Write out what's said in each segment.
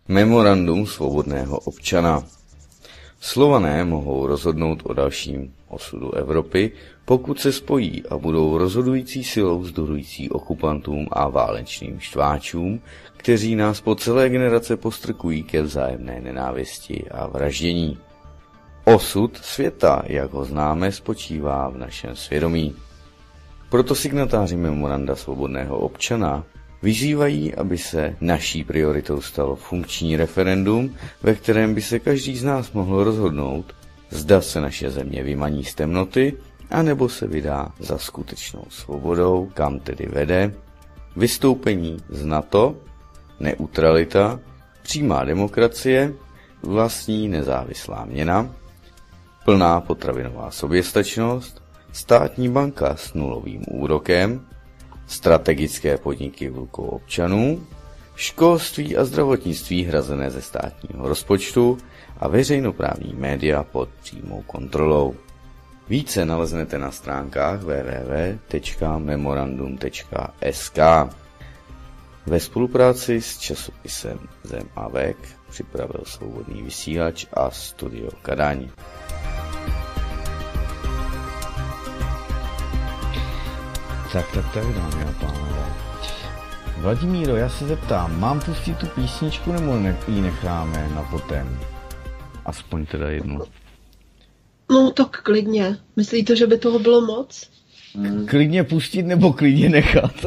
Memorandum svobodného občana. Slované mohou rozhodnout o dalším osudu Evropy, pokud se spojí a budou rozhodující silou vzdorující okupantům a válečným štváčům, kteří nás po celé generace postrkují ke vzájemné nenávisti a vraždění. Osud světa, jak ho známe, spočívá v našem svědomí. Proto signatáři Memoranda svobodného občana vyzývají, aby se naší prioritou stalo funkční referendum, ve kterém by se každý z nás mohl rozhodnout, zda se naše země vymaní z temnoty, anebo se vydá za skutečnou svobodou, kam tedy vede, vystoupení z NATO, neutralita, přímá demokracie, vlastní nezávislá měna, plná potravinová soběstačnost, státní banka s nulovým úrokem, strategické podniky v rukou občanů, školství a zdravotnictví hrazené ze státního rozpočtu a veřejnoprávní média pod přímou kontrolou. Více naleznete na stránkách www.memorandum.sk. Ve spolupráci s časopisem Zem a Vek připravil Svobodný vysílač a Studio Kadaň. Tak, dámy a pánové. Vladimíro, já se zeptám, mám pustit tu písničku, nebo ji necháme na potom? Aspoň teda jednu. No tak klidně. Myslíte, že by toho bylo moc? Klidně pustit, nebo klidně nechat?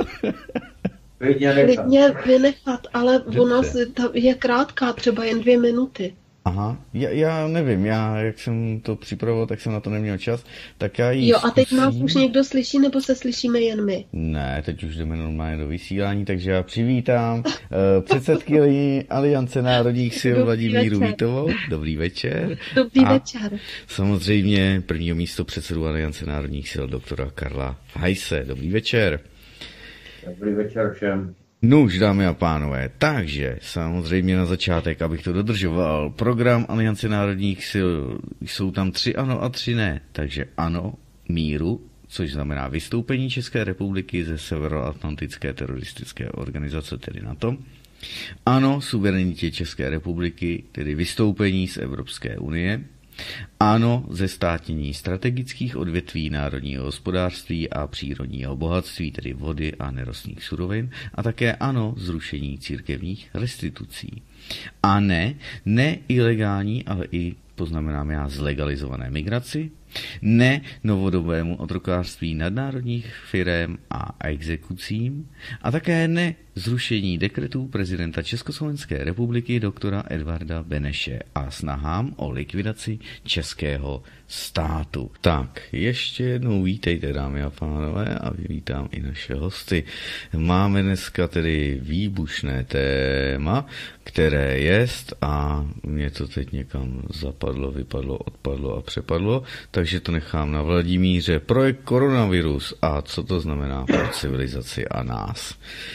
Klidně vynechat, ale ona je krátká, třeba jen 2 minuty. Aha, já nevím, jak jsem to připravoval, tak jsem na to neměl čas, tak já ji Jo, a teď nás už někdo slyší, nebo se slyšíme jen my? Ne, teď už jdeme normálně do vysílání, takže já přivítám předsedkyni Aliance národních sil Vladimíru Vítovou. Dobrý večer. Dobrý večer. Samozřejmě prvního místo předsedu Aliance národních sil doktora Karla Hajse. Dobrý večer. Dobrý večer všem. Nuž, dámy a pánové, takže samozřejmě na začátek, abych to dodržoval, program Aliance národních sil, jsou tam 3 ano a 3 ne, takže ano míru, což znamená vystoupení České republiky ze Severoatlantické teroristické organizace, tedy NATO, ano suverenitě České republiky, tedy vystoupení z Evropské unie, ano zestátnění strategických odvětví národního hospodářství a přírodního bohatství, tedy vody a nerostných surovin, a také ano zrušení církevních restitucí. A ne ilegální, ale i poznamenám já zlegalizované migraci, ne novodobému otrokářství nadnárodních firem a exekucím a také ne zrušení dekretů prezidenta Československé republiky doktora Edvarda Beneše a snahám o likvidaci českého státu. Tak, ještě jednou vítejte, dámy a pánové, a vítám i naše hosty. Máme dneska tedy výbušné téma, které jest, a mě to teď někam zapadlo, vypadlo, odpadlo a přepadlo, takže to nechám na Vladimíře. Projekt koronavirus a co to znamená pro civilizaci a nás.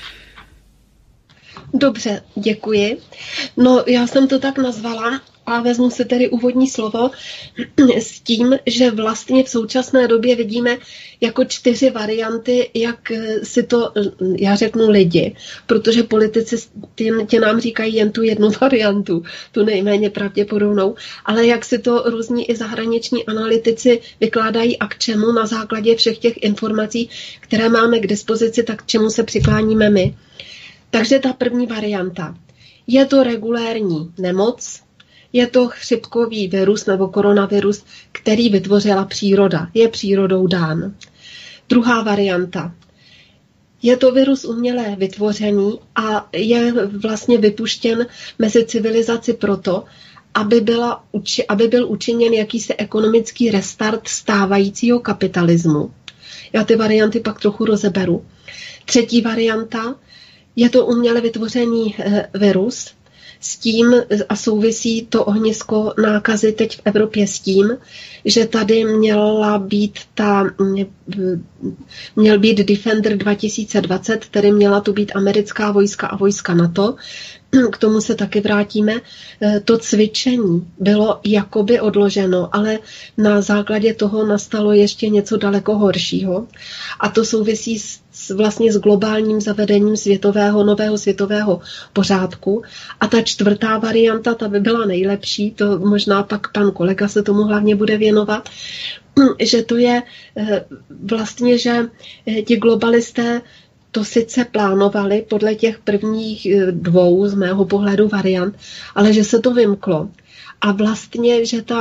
Dobře, děkuji. No, já jsem to tak nazvala a vezmu si tedy úvodní slovo s tím, že vlastně v současné době vidíme jako 4 varianty, jak si to, já řeknu lidi, protože politici tě nám říkají jen tu jednu variantu, tu nejméně pravděpodobnou, ale jak si to různí i zahraniční analytici vykládají a k čemu na základě všech těch informací, které máme k dispozici, tak k čemu se přikláníme my. Takže ta první varianta. Je to regulérní nemoc, je to chřipkový virus nebo koronavirus, který vytvořila příroda, je přírodou dán. Druhá varianta. Je to virus umělé vytvořený a je vlastně vypuštěn mezi civilizaci proto, aby byl učiněn jakýsi ekonomický restart stávajícího kapitalismu. Já ty varianty pak trochu rozeberu. Třetí varianta. Je to uměle vytvořený virus s tím a souvisí to ohnisko nákazy teď v Evropě s tím, že tady měl být Defender 2020, tedy měla tu být americká vojska a vojska NATO, k tomu se taky vrátíme, to cvičení bylo jakoby odloženo, ale na základě toho nastalo ještě něco daleko horšího. A to souvisí vlastně s globálním zavedením nového světového pořádku. A ta čtvrtá varianta, ta by byla nejlepší, to možná pak pan kolega se tomu hlavně bude věnovat, že to je vlastně, že ti globalisté to sice plánovali podle těch prvních 2 z mého pohledu variant, ale že se to vymklo. A vlastně,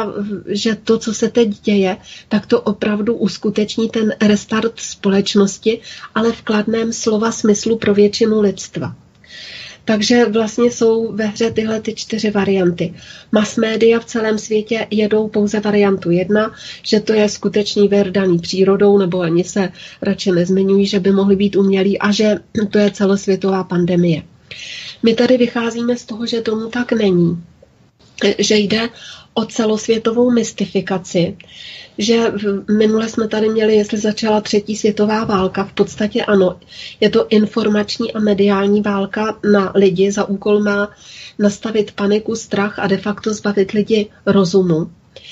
že to, co se teď děje, tak to opravdu uskuteční ten restart společnosti, ale v kladném slova smyslu pro většinu lidstva. Takže vlastně jsou ve hře tyhle ty 4 varianty. Mass media v celém světě jedou pouze variantu 1, že to je skutečný vir daný přírodou, nebo ani se radši nezmiňují, že by mohly být umělý a že to je celosvětová pandemie. My tady vycházíme z toho, že tomu tak není. Že jde o celosvětovou mystifikaci, že minule jsme tady měli, jestli začala 3. světová válka, v podstatě ano, je to informační a mediální válka na lidi, za úkol má nastavit paniku, strach a de facto zbavit lidi rozumu.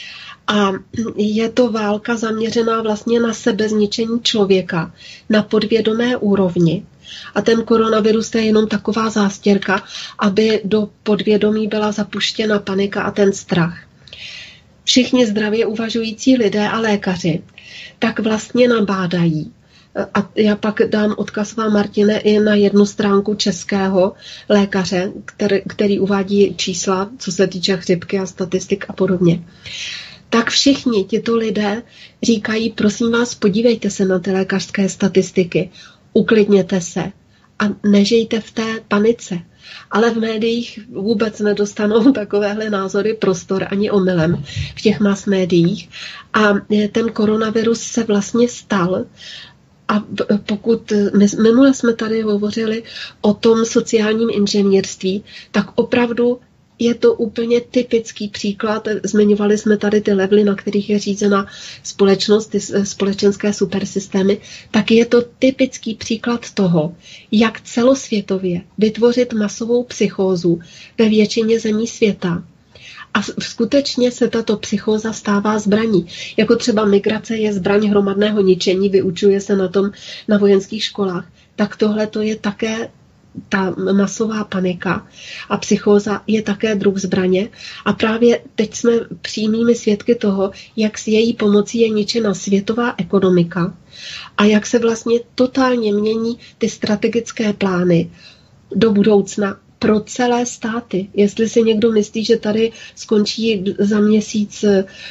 A je to válka zaměřená vlastně na sebezničení člověka na podvědomé úrovni. A ten koronavirus to je jenom taková zástěrka, aby do podvědomí byla zapuštěna panika a ten strach. Všichni zdravě uvažující lidé a lékaři tak vlastně nabádají. A já pak dám odkaz vám, Martine, i na jednu stránku českého lékaře, který uvádí čísla, co se týče chřipky a statistik a podobně. Tak všichni tito lidé říkají, prosím vás, podívejte se na ty lékařské statistiky, uklidněte se a nežijte v té panice. Ale v médiích vůbec nedostanou takovéhle názory prostor ani omylem v těch mass médiích. A ten koronavirus se vlastně stal. A pokud minule jsme tady hovořili o tom sociálním inženýrství, tak opravdu je to úplně typický příklad. Zmiňovali jsme tady ty levely, na kterých je řízena společnost, ty společenské supersystémy. Tak je to typický příklad toho, jak celosvětově vytvořit masovou psychózu ve většině zemí světa. A skutečně se tato psychóza stává zbraní. Jako třeba migrace je zbraň hromadného ničení, vyučuje se na tom na vojenských školách. Tak tohle to je také ta masová panika a psychóza je také druh zbraně. A právě teď jsme přímými svědky toho, jak s její pomocí je ničena světová ekonomika a jak se vlastně totálně mění ty strategické plány do budoucna pro celé státy. Jestli si někdo myslí, že tady skončí za měsíc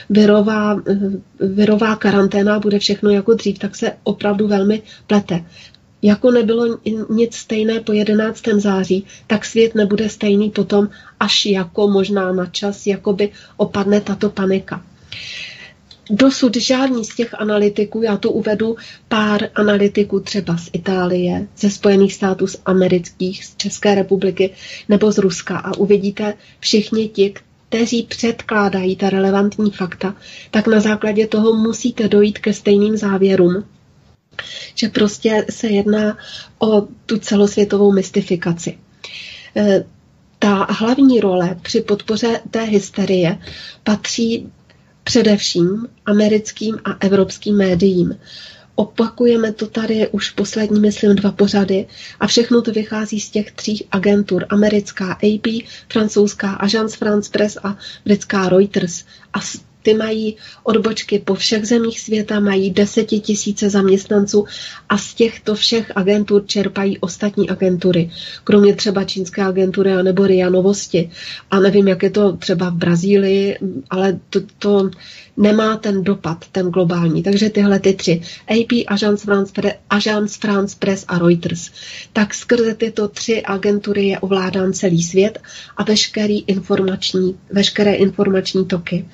virová karanténa, bude všechno jako dřív, tak se opravdu velmi plete. Jako nebylo nic stejné po 11. září, tak svět nebude stejný potom, až jako možná na čas, jakoby opadne tato panika. Dosud žádný z těch analytiků, já tu uvedu pár analytiků třeba z Itálie, ze Spojených států amerických, z České republiky nebo z Ruska a uvidíte všichni ti, kteří předkládají ta relevantní fakta, tak na základě toho musíte dojít ke stejným závěrům, že prostě se jedná o tu celosvětovou mystifikaci. Ta hlavní role při podpoře té hysterie patří především americkým a evropským médiím. Opakujeme to tady už poslední, myslím, 2 pořady a všechno to vychází z těch 3 agentur. Americká AP, francouzská Agence France Presse a britská Reuters. A ty mají odbočky po všech zemích světa, mají 10 000 zaměstnanců a z těchto všech agentur čerpají ostatní agentury. Kromě třeba čínské agentury anebo RIA Novosti. A nevím, jak je to třeba v Brazílii, ale to nemá ten dopad, ten globální. Takže tyhle ty 3. AP, Agence France Presse a Reuters. Tak skrze tyto 3 agentury je ovládán celý svět a veškeré informační toky.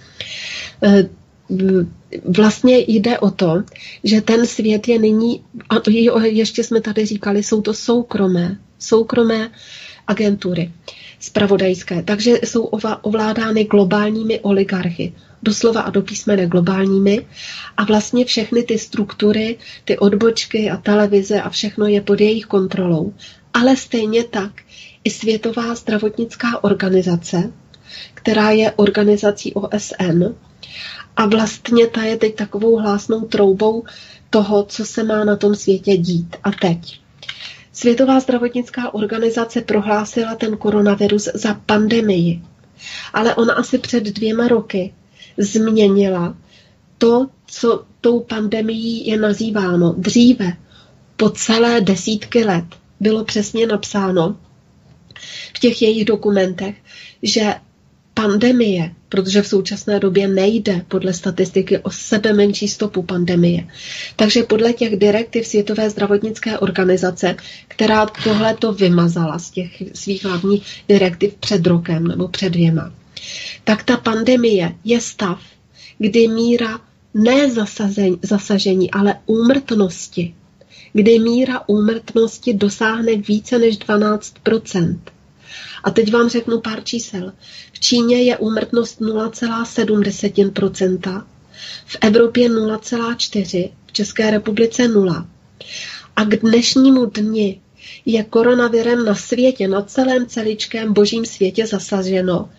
Vlastně jde o to, že ten svět je nyní, a ještě jsme tady říkali, jsou to soukromé agentury zpravodajské, takže jsou ovládány globálními oligarchy, doslova a do písmene globálními a vlastně všechny ty struktury, ty odbočky a televize a všechno je pod jejich kontrolou. Ale stejně tak i Světová zdravotnická organizace, která je organizací OSN, a vlastně ta je teď takovou hlásnou troubou toho, co se má na tom světě dít. A teď. Světová zdravotnická organizace prohlásila ten koronavirus za pandemii, ale ona asi před 2 roky změnila to, co tou pandemií je nazýváno. Dříve, po celé desítky let, bylo přesně napsáno v těch jejich dokumentech, že pandemie, protože v současné době nejde podle statistiky o sebe menší stopu pandemie. Takže podle těch direktiv Světové zdravotnické organizace, která tohleto vymazala z těch svých hlavních direktiv před rokem nebo před 2, tak ta pandemie je stav, kdy míra ne zasažení, ale úmrtnosti, kdy míra úmrtnosti dosáhne více než 12%. A teď vám řeknu pár čísel. V Číně je úmrtnost 0,7%, v Evropě 0,4%, v České republice 0. A k dnešnímu dni je koronavirem na světě, na celém celičkém božím světě zasaženo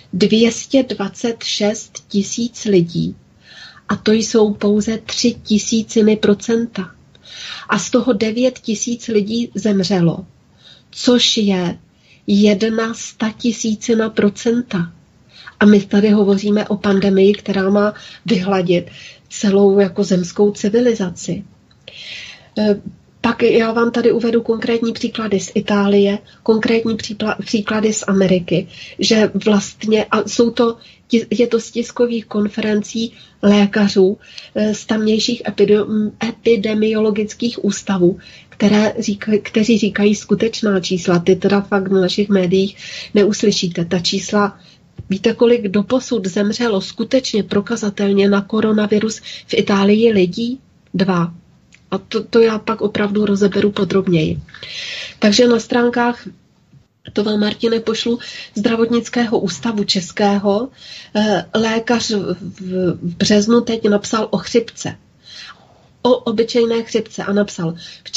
226 000 lidí. A to jsou pouze 0,03%. A z toho 9 000 lidí zemřelo, což je 1/100 000%. A my tady hovoříme o pandemii, která má vyhladit celou jako zemskou civilizaci. Pak já vám tady uvedu konkrétní příklady z Itálie, konkrétní příklady z Ameriky, že vlastně, a je to z tiskových konferencí lékařů z tamnějších epidemiologických ústavů, kteří říkají skutečná čísla. Ty teda fakt v našich médiích neuslyšíte. Ta čísla, víte, kolik doposud zemřelo skutečně prokazatelně na koronavirus v Itálii lidí? 2. A to já pak opravdu rozeberu podrobněji. Takže na stránkách, to vám, Martine, pošlu, Zdravotnického ústavu českého, lékař v březnu teď napsal o chřipce. O obyčejné chřipce a napsal, v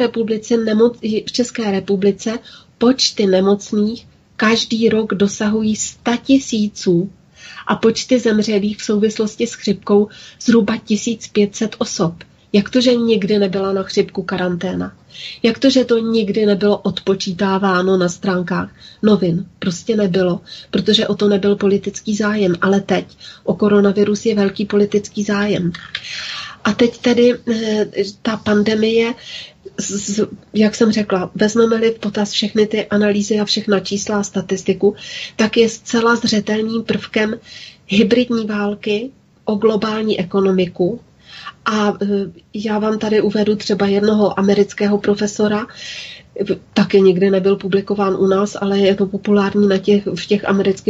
České republice počty nemocných každý rok dosahují 100 000 a počty zemřelých v souvislosti s chřipkou zhruba 1500 osob. Jak to, že nikdy nebyla na chřipku karanténa? Jak to, že to nikdy nebylo odpočítáváno na stránkách novin? Prostě nebylo, protože o to nebyl politický zájem, ale teď o koronavirus je velký politický zájem. A teď tedy ta pandemie, jak jsem řekla, vezmeme-li v potaz všechny ty analýzy a všechna čísla a statistiku, tak je zcela zřetelným prvkem hybridní války o globální ekonomiku. A já vám tady uvedu třeba jednoho amerického profesora, taky nikdy nebyl publikován u nás, ale je to populární v těch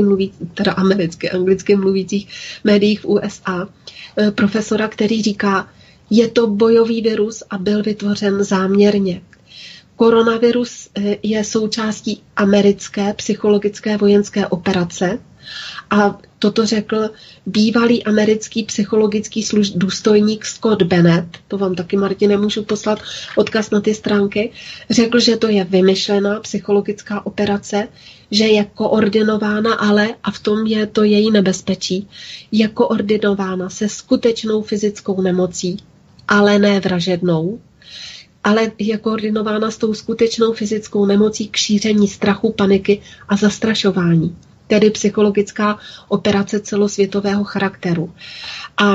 anglicky mluvících médiích v USA. Profesora, který říká, je to bojový virus a byl vytvořen záměrně. Koronavirus je součástí americké psychologické vojenské operace a toto řekl bývalý americký psychologický důstojník Scott Bennett, to vám taky, Martine, můžu poslat odkaz na ty stránky, řekl, že to je vymyšlená psychologická operace, že je koordinována, ale, a v tom je to její nebezpečí, je koordinována se skutečnou fyzickou nemocí, ale ne vražednou, ale je koordinována s tou skutečnou fyzickou nemocí k šíření strachu, paniky a zastrašování. Tedy psychologická operace celosvětového charakteru. A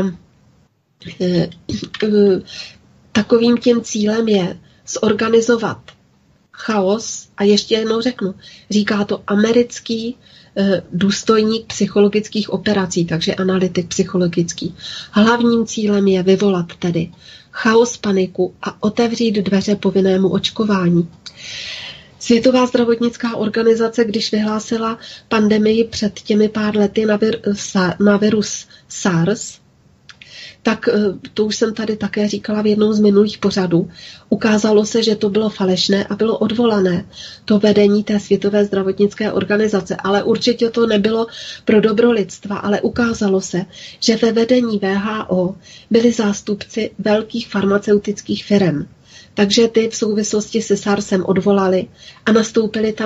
takovým tím cílem je zorganizovat chaos, a ještě jednou řeknu, říká to americký důstojník psychologických operací, takže analytik psychologický. Hlavním cílem je vyvolat tedy chaos, paniku a otevřít dveře povinnému očkování. Světová zdravotnická organizace, když vyhlásila pandemii před těmi pár lety na virus SARS, tak to už jsem tady také říkala v jednom z minulých pořadů, ukázalo se, že to bylo falešné a bylo odvolané to vedení té Světové zdravotnické organizace, ale určitě to nebylo pro dobro lidstva, ale ukázalo se, že ve vedení WHO byli zástupci velkých farmaceutických firem. Takže ty v souvislosti se SARSem odvolali a nastoupili tam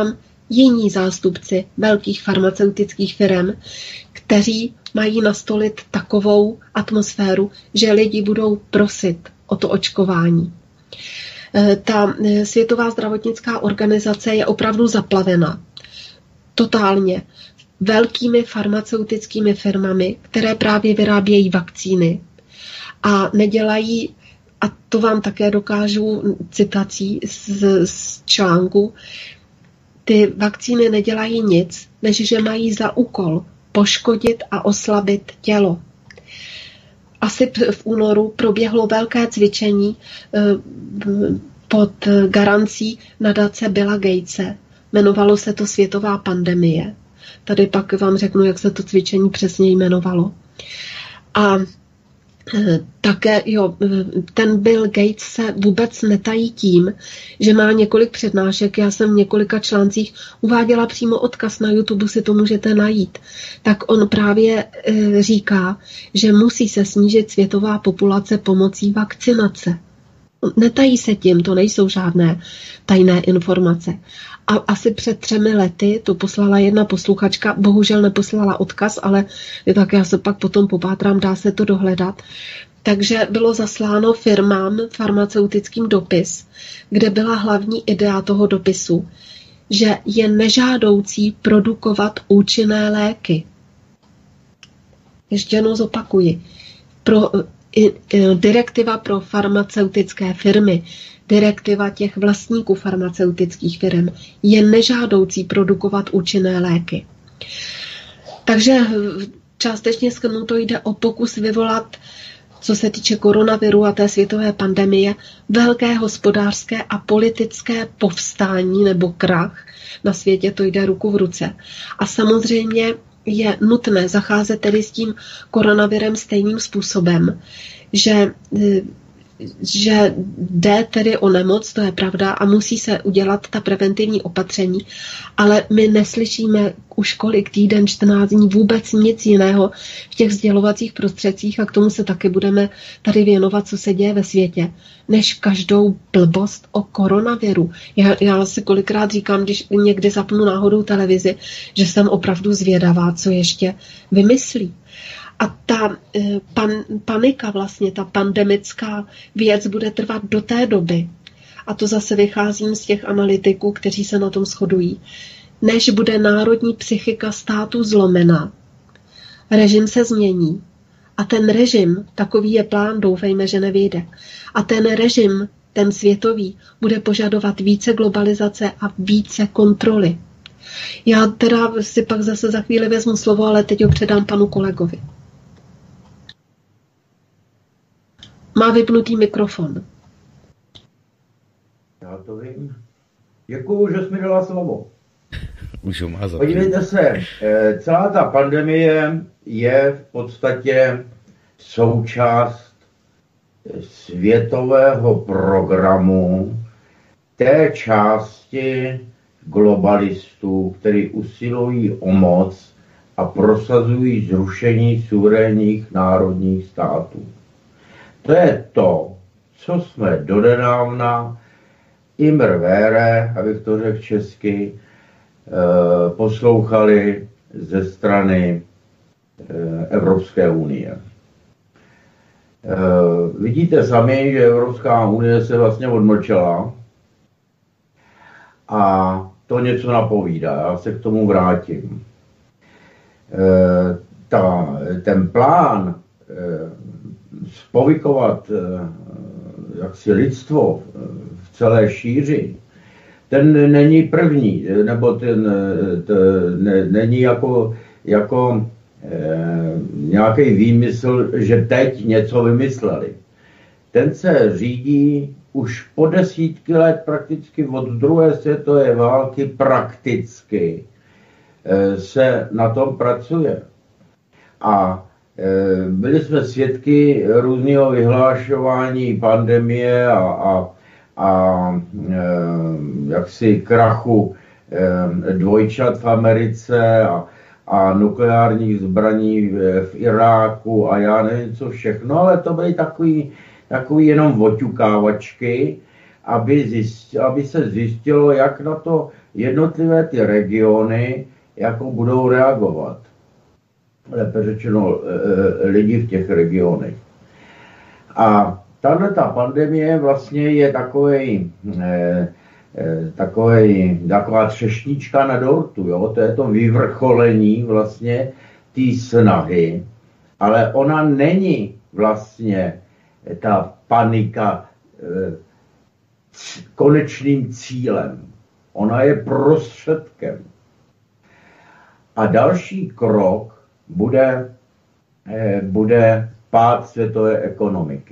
jiní zástupci velkých farmaceutických firm, kteří mají nastolit takovou atmosféru, že lidi budou prosit o to očkování. Ta Světová zdravotnická organizace je opravdu zaplavena totálně velkými farmaceutickými firmami, které právě vyrábějí vakcíny a nedělají, a to vám také dokážu citací z článku, ty vakcíny nedělají nic, než že mají za úkol poškodit a oslabit tělo. Asi v únoru proběhlo velké cvičení pod garancí nadace Billa Gatese. Jmenovalo se to Světová pandemie. Tady pak vám řeknu, jak se to cvičení přesně jmenovalo. A také, ten Bill Gates se vůbec netají tím, že má několik přednášek. Já jsem v několika článcích uváděla přímo odkaz na YouTube, si to můžete najít. Tak on právě říká, že musí se snížit světová populace pomocí vakcinace. Netají se tím, to nejsou žádné tajné informace. A asi před 3 lety to poslala jedna posluchačka, bohužel neposlala odkaz, ale tak já se pak potom popátrám, dá se to dohledat. Takže bylo zasláno firmám farmaceutickým dopis, kde byla hlavní idea toho dopisu, že je nežádoucí produkovat účinné léky. Ještě jednou zopakuji. Direktiva pro farmaceutické firmy, direktiva těch vlastníků farmaceutických firm, je nežádoucí produkovat účinné léky. Takže částečně shrnuto jde o pokus vyvolat, co se týče koronaviru a té světové pandemie, velké hospodářské a politické povstání nebo krach. Na světě to jde ruku v ruce. A samozřejmě je nutné zacházet tedy s tím koronavirem stejným způsobem, že jde tedy o nemoc, to je pravda, a musí se udělat ta preventivní opatření, ale my neslyšíme už kolik týden, 14 dní vůbec nic jiného v těch sdělovacích prostředcích a k tomu se taky budeme tady věnovat, co se děje ve světě, než každou blbost o koronaviru. Já si kolikrát říkám, když někdy zapnu náhodou televizi, že jsem opravdu zvědavá, co ještě vymyslí. A ta panika, vlastně ta pandemická věc bude trvat do té doby. A to zase vycházím z těch analytiků, kteří se na tom shodují. Než bude národní psychika státu zlomena, režim se změní. A ten režim, takový je plán, doufejme, že nevyjde. A ten režim, ten světový, bude požadovat více globalizace a více kontroly. Já teda si pak zase za chvíli vezmu slovo, ale teď ho předám panu kolegovi. Má vypnutý mikrofon. Já to vím. Děkuju, že jsi mi dala slovo. Už ho má za. Podívejte se, celá ta pandemie je v podstatě součást světového programu té části globalistů, kteří usilují o moc a prosazují zrušení suverénních národních států. To je to, co jsme donedávna immer vere, abych to řekl česky, poslouchali ze strany Evropské unie. Vidíte sami, že Evropská unie se vlastně odmlčela a to něco napovídá, já se k tomu vrátím. Ten plán spovykovat jaksi lidstvo v celé šíři, ten není první, nebo ten není jako nějaký výmysl, že teď něco vymysleli. Ten se řídí už po desítky let, prakticky od druhé světové války, prakticky se na tom pracuje. A byli jsme svědky různého vyhlášování pandemie a jaksi krachu dvojčat v Americe a nukleárních zbraní v Iráku a já nevím co všechno, ale to byly takový jenom oťukávačky, aby se zjistilo, jak na to jednotlivé ty regiony jako budou reagovat. Lépe řečeno lidi v těch regionech. A tato pandemie vlastně je taková třešnička na dortu, jo? To je to vyvrcholení vlastně té snahy, ale ona není vlastně ta panika konečným cílem. Ona je prostředkem. A další krok bude pád světové ekonomiky.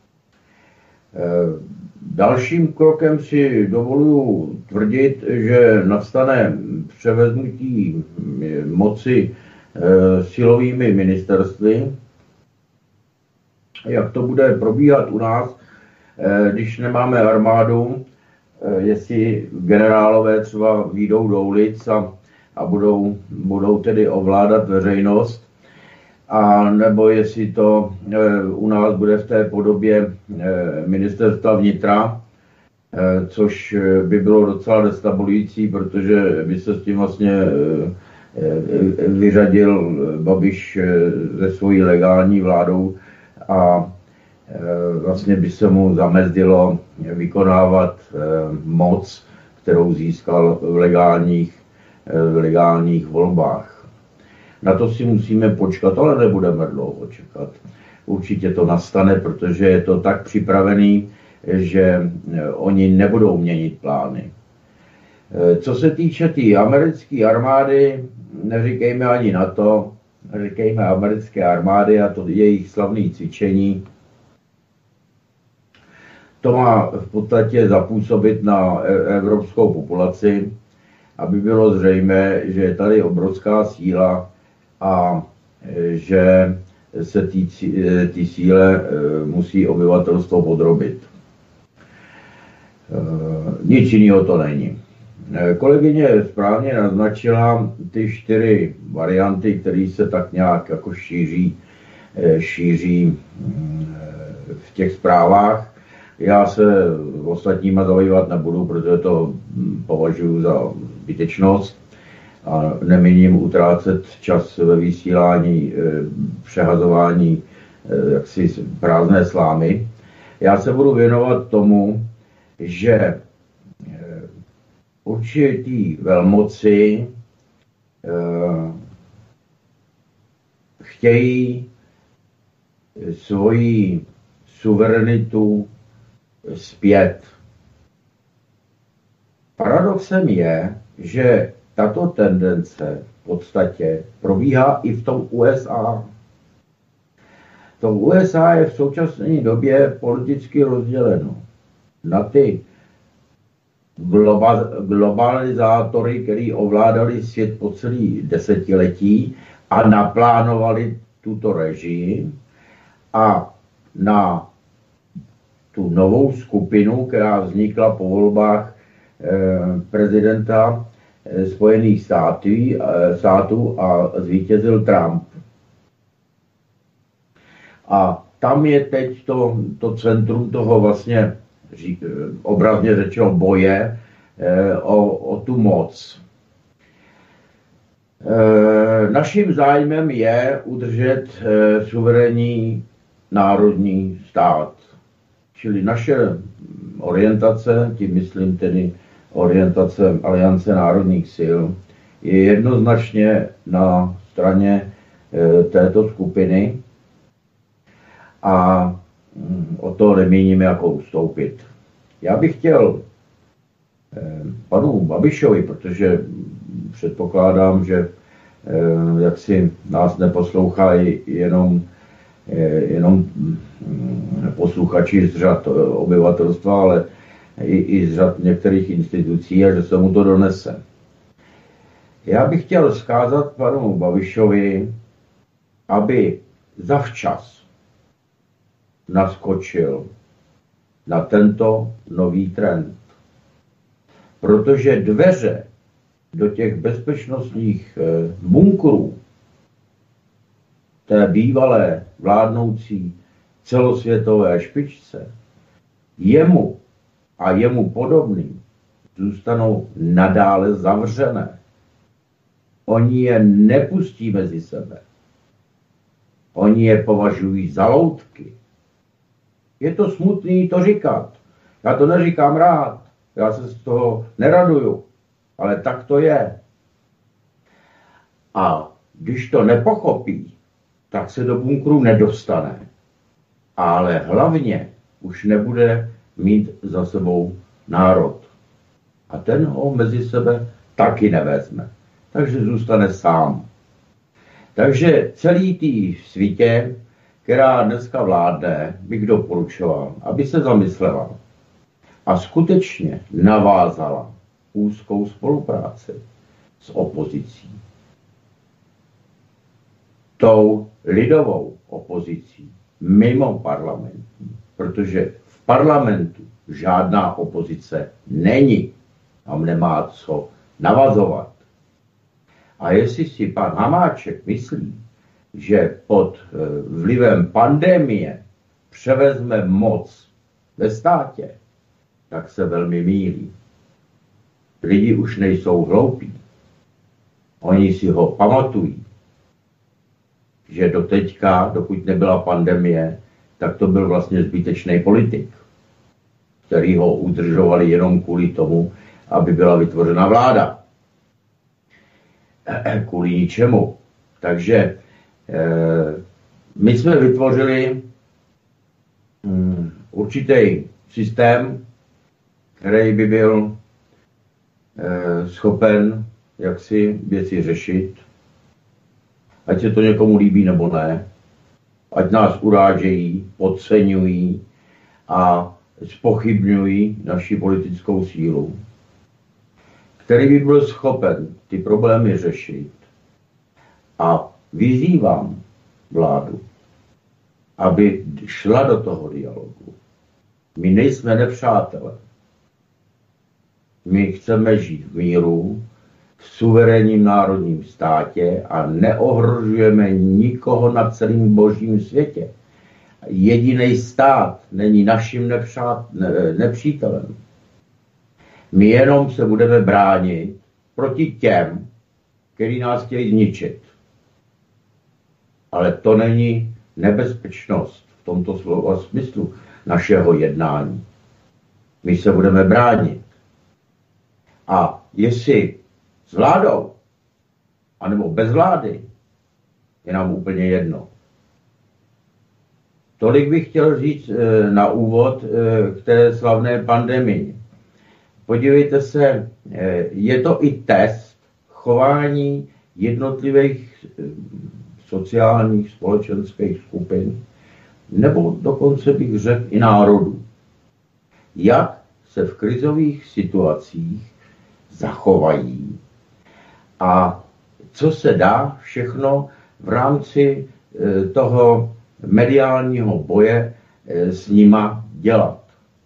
Dalším krokem si dovoluji tvrdit, že nastane převezmutí moci silovými ministerstvy. Jak to bude probíhat u nás, když nemáme armádu, jestli generálové třeba vyjdou do ulic a budou tedy ovládat veřejnost, a nebo jestli to u nás bude v té podobě ministerstva vnitra, což by bylo docela destabilizující, protože by se s tím vlastně vyřadil Babiš ze svojí legální vládou a vlastně by se mu zamezdilo vykonávat moc, kterou získal v legálních volbách. Na to si musíme počkat, ale nebudeme dlouho čekat. Určitě to nastane, protože je to tak připravený, že oni nebudou měnit plány. Co se týče té americké armády, neříkejme ani na to, říkejme americké armády a to jejich slavné cvičení. To má v podstatě zapůsobit na evropskou populaci, aby bylo zřejmé, že je tady obrovská síla a že se té síle musí obyvatelstvo podrobit. Nic jiného to není. Kolegyně správně naznačila ty 4 varianty, které se tak nějak jako šíří v těch zprávách. Já se ostatníma zabývat nebudu, protože to považuji za zbytečnost a nemíním utrácet čas ve vysílání, přehazování jaksi prázdné slámy. Já se budu věnovat tomu, že určitý velmoci chtějí svoji suverenitu zpět. Paradoxem je, že tato tendence v podstatě probíhá i v tom USA. To USA je v současné době politicky rozděleno na ty globalizátory, který ovládali svět po celý desetiletí a naplánovali tuto režii, a na tu novou skupinu, která vznikla po volbách prezidenta Spojených států a zvítězil Trump. A tam je teď to centrum toho vlastně obrazně řečeno boje o tu moc. Naším zájmem je udržet suverénní národní stát. Čili naše orientace, tím myslím tedy orientace Aliance národních sil, je jednoznačně na straně této skupiny a o to nemíníme jako ustoupit. Já bych chtěl panu Babišovi, protože předpokládám, že jaksi nás neposlouchají jenom posluchači z řad obyvatelstva, ale i z řad některých institucí, a že se mu to donese. Já bych chtěl vzkázat panu Babišovi, aby zavčas naskočil na tento nový trend. Protože dveře do těch bezpečnostních bunkrů té bývalé vládnoucí celosvětové špičce jemu a jemu podobným zůstanou nadále zavřené. Oni je nepustí mezi sebe. Oni je považují za loutky. Je to smutný to říkat. Já to neříkám rád. Já se z toho neraduju. Ale tak to je. A když to nepochopí, tak se do bunkru nedostane. Ale hlavně už nebude mít za sebou národ. A ten ho mezi sebe taky nevezme. Takže zůstane sám. Takže celý tý světě, která dneska vládne, bych doporučoval, aby se zamyslela a skutečně navázala úzkou spolupráci s opozicí. Tou lidovou opozicí, mimo parlamentní, protože v parlamentu žádná opozice není. Tam nemá co navazovat. A jestli si pan Hamáček myslí, že pod vlivem pandemie převezme moc ve státě, tak se velmi mýlí. Lidi už nejsou hloupí. Oni si ho pamatují, že doteďka, dokud nebyla pandemie, tak to byl vlastně zbytečný politik, který ho udržovali jenom kvůli tomu, aby byla vytvořena vláda. Kvůli ničemu. Takže my jsme vytvořili určitý systém, který by byl schopen jaksi věci řešit, ať se to někomu líbí nebo ne, ať nás urážejí, podceňují a zpochybňují naši politickou sílu, který by byl schopen ty problémy řešit. A vyzývám vládu, aby šla do toho dialogu. My nejsme nepřátelé. My chceme žít v míru, v suverénním národním státě a neohrožujeme nikoho na celém božím světě. Jediný stát není naším nepřítelem. My jenom se budeme bránit proti těm, kteří nás chtějí zničit. Ale to není nebezpečnost v tomto slova smyslu našeho jednání. My se budeme bránit. A jestli s vládou, anebo bez vlády, je nám úplně jedno. Tolik bych chtěl říct na úvod k té slavné pandemii. Podívejte se, je to i test chování jednotlivých sociálních, společenských skupin, nebo dokonce bych řekl i národů. Jak se v krizových situacích zachovají a co se dá všechno v rámci toho mediálního boje s nima dělat.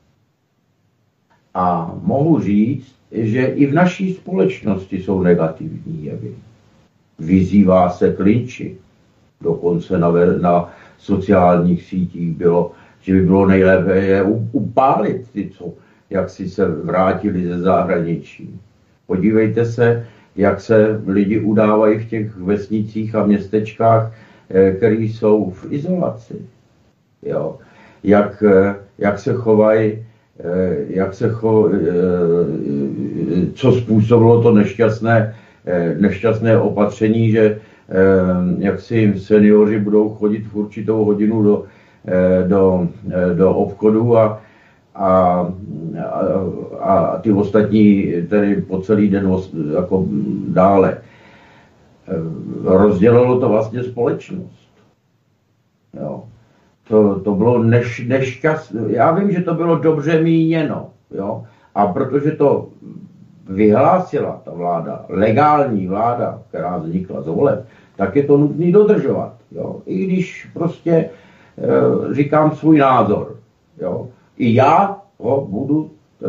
A mohu říct, že i v naší společnosti jsou negativní jevy. Vyzývá se k linči. Dokonce na sociálních sítích bylo, že by bylo nejlépe je upálit ty, co jak si se vrátili ze zahraničí. Podívejte se, jak se lidi udávají v těch vesnicích a městečkách, které jsou v izolaci. Jo. Jak se chovají, co způsobilo to nešťastné opatření, že jak si seniori budou chodit v určitou hodinu do obchodu a ty ostatní tedy po celý den jako dále. Rozdělilo to vlastně společnost. Jo. To bylo nešťastné. Já vím, že to bylo dobře míněno. Jo. A protože to vyhlásila ta vláda, legální vláda, která vznikla z voleb, tak je to nutné dodržovat. Jo. I když prostě říkám svůj názor. Jo. I já ho budu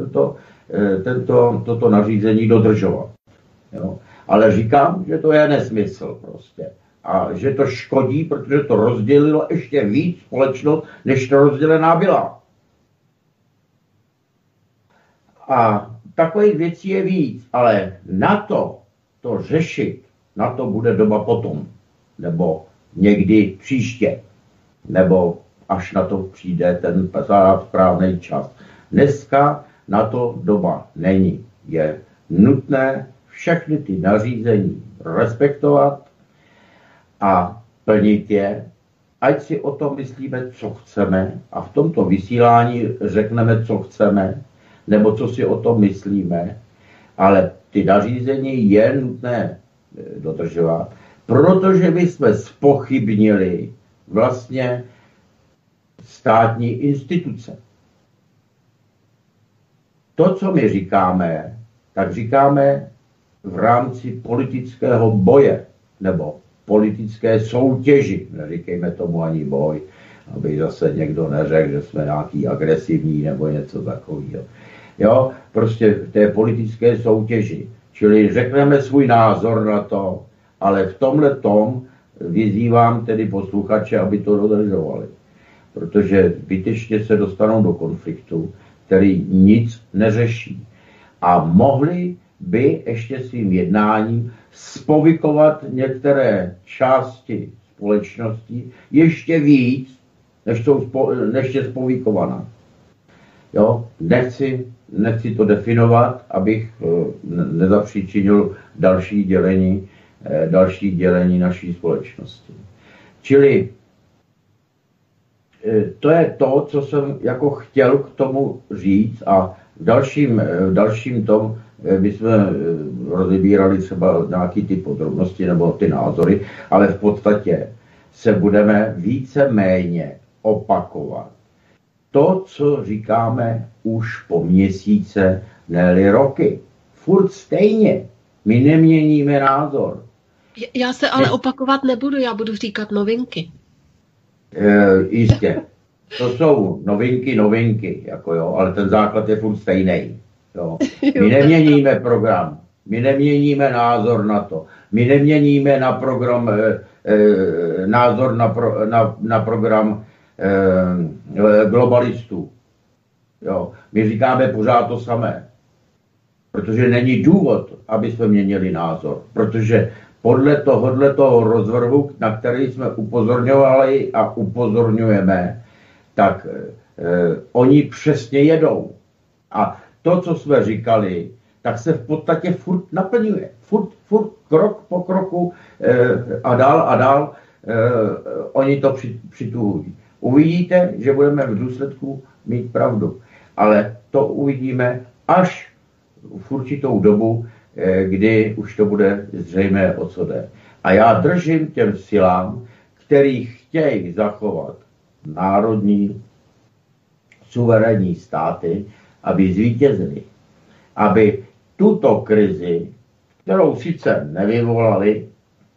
toto nařízení dodržovat. Jo. Ale říkám, že to je nesmysl prostě. A že to škodí, protože to rozdělilo ještě víc společnost, než to rozdělená byla. A takových věcí je víc, ale na to řešit, na to bude doba potom, nebo někdy příště, nebo až na to přijde ten správný čas. Dneska na to doba není. Je nutné všechny ty nařízení respektovat a plnit je, ať si o tom myslíme, co chceme, a v tomto vysílání řekneme, co chceme, nebo co si o tom myslíme, ale ty nařízení je nutné dodržovat, protože my jsme zpochybnili vlastně státní instituce. To, co my říkáme, tak říkáme v rámci politického boje nebo politické soutěži. Neříkejme tomu ani boj, aby zase někdo neřekl, že jsme nějaký agresivní nebo něco takového. Jo, prostě v té politické soutěži. Čili řekneme svůj názor na to, ale v tomhle tom vyzývám tedy posluchače, aby to dodržovali. Protože zbytečně se dostanou do konfliktu, který nic neřeší. A mohli by ještě svým jednáním spovykovat některé části společnosti ještě víc, než je spovykovaná. Jo? Nechci to definovat, abych nezapříčinil další dělení naší společnosti. Čili to je to, co jsem jako chtěl k tomu říct, a v dalším tom my jsme rozebírali třeba nějaký ty podrobnosti nebo ty názory, ale v podstatě se budeme více-méně opakovat. To, co říkáme už po měsíce, ne-li roky. Furt stejně. My neměníme názor. Já se ale opakovat nebudu, já budu říkat novinky. Jistě. To jsou novinky, jako jo, ale ten základ je furt stejný. Jo. My neměníme program, my neměníme názor na to, my neměníme na program, názor na program globalistů. Jo. My říkáme pořád to samé, protože není důvod, aby jsme měnili názor, protože podle toho rozvrhu, na který jsme upozorňovali a upozorňujeme, tak oni přesně jedou. A to, co jsme říkali, tak se v podstatě furt naplňuje. Furt krok po kroku a dál oni to přituhují. Uvidíte, že budeme v důsledku mít pravdu. Ale to uvidíme až v určitou dobu, kdy už to bude zřejmé, o co jde. A já držím těm silám, který chtějí zachovat národní suverénní státy, aby zvítězili. Aby tuto krizi, kterou sice nevyvolali,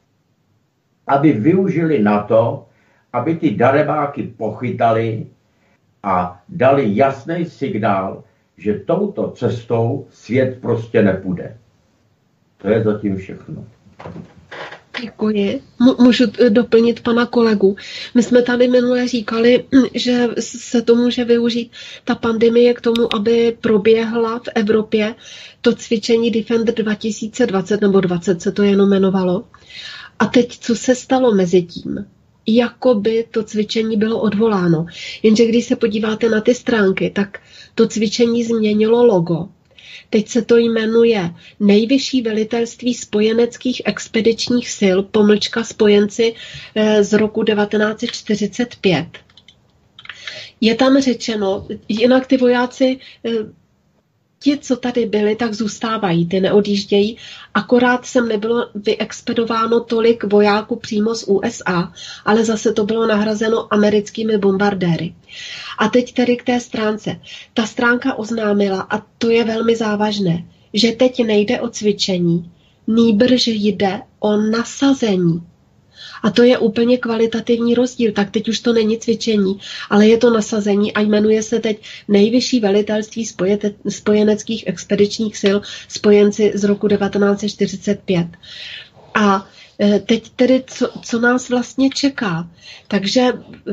aby využili na to, aby ty darebáky pochytali a dali jasný signál, že touto cestou svět prostě nepůjde. To je zatím všechno. Děkuji. Můžu doplnit pana kolegu. My jsme tady minule říkali, že se to může využít, ta pandemie, k tomu, aby proběhla v Evropě to cvičení Defender 2020, nebo 20 se to jenom jmenovalo. A teď, co se stalo mezi tím? Jakoby to cvičení bylo odvoláno. Jenže když se podíváte na ty stránky, tak to cvičení změnilo logo. Teď se to jmenuje Nejvyšší velitelství spojeneckých expedičních sil, spojenci z roku 1945. Je tam řečeno, jinak ty vojáci, ti, co tady byli, tak zůstávají, ty neodjíždějí, akorát sem nebylo vyexpedováno tolik vojáků přímo z USA, ale zase to bylo nahrazeno americkými bombardéry. A teď tedy k té stránce. Ta stránka oznámila, a to je velmi závažné, že teď nejde o cvičení, nýbrž jde o nasazení. A to je úplně kvalitativní rozdíl. Tak teď už to není cvičení, ale je to nasazení a jmenuje se teď Nejvyšší velitelství spojeneckých expedičních sil, spojenci z roku 1945. A teď tedy, co nás vlastně čeká? Takže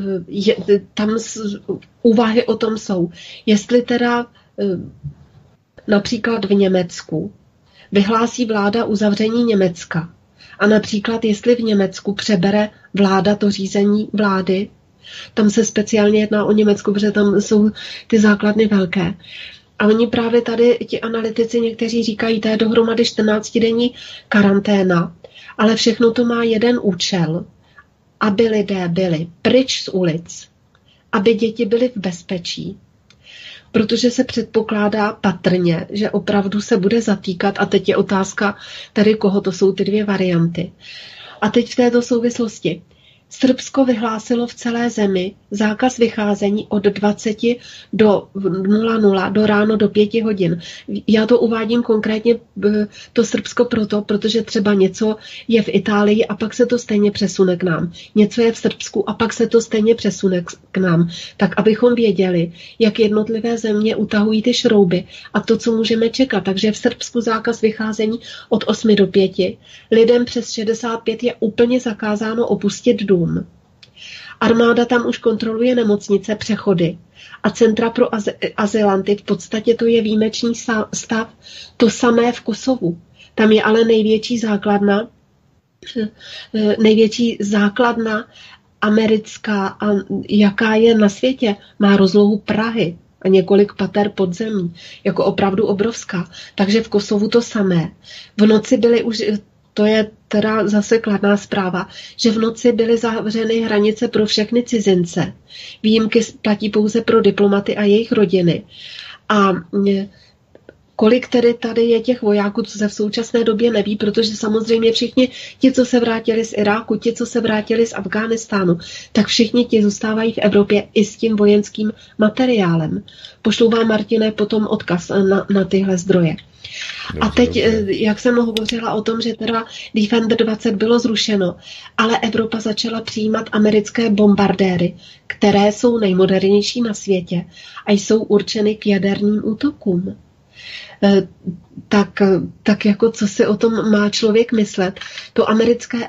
tam úvahy o tom jsou. Jestli teda Například v Německu vyhlásí vláda uzavření Německa. A například, jestli v Německu přebere vláda to řízení vlády, tam se speciálně jedná o Německu, protože tam jsou ty základny velké. A oni právě tady, ti analytici někteří říkají, to je dohromady 14denní karanténa, ale všechno to má jeden účel, aby lidé byli pryč z ulic, aby děti byly v bezpečí, protože se předpokládá patrně, že opravdu se bude zatýkat a teď je otázka tady koho, to jsou ty dvě varianty. A teď v této souvislosti. Srbsko vyhlásilo v celé zemi zákaz vycházení od 20 do 00, do ráno do 5 hodin. Já to uvádím konkrétně to Srbsko protože třeba něco je v Itálii a pak se to stejně přesune k nám. Něco je v Srbsku a pak se to stejně přesune k nám. Tak abychom věděli, jak jednotlivé země utahují ty šrouby a to, co můžeme čekat. Takže v Srbsku zákaz vycházení od 8 do 5. Lidem přes 65 je úplně zakázáno opustit dům. Armáda tam už kontroluje nemocnice, přechody a centra pro azylanty. V podstatě to je výjimečný stav. To samé v Kosovu. Tam je ale největší základna americká, a jaká je na světě. Má rozlohu Prahy a několik pater podzemí. Jako opravdu obrovská. Takže v Kosovu to samé. V noci byly už... To je teda zase kladná zpráva, že v noci byly zavřeny hranice pro všechny cizince. Výjimky platí pouze pro diplomaty a jejich rodiny. A kolik tedy tady je těch vojáků, co se v současné době neví, protože samozřejmě všichni ti, co se vrátili z Iráku, ti, co se vrátili z Afghánistánu, tak všichni ti zůstávají v Evropě i s tím vojenským materiálem. Pošlu vám, Martine, potom odkaz na tyhle zdroje. A teď, jak jsem hovořila o tom, že teda Defender 20 bylo zrušeno, ale Evropa začala přijímat americké bombardéry, které jsou nejmodernější na světě a jsou určeny k jaderným útokům. Tak jako co si o tom má člověk myslet, to americké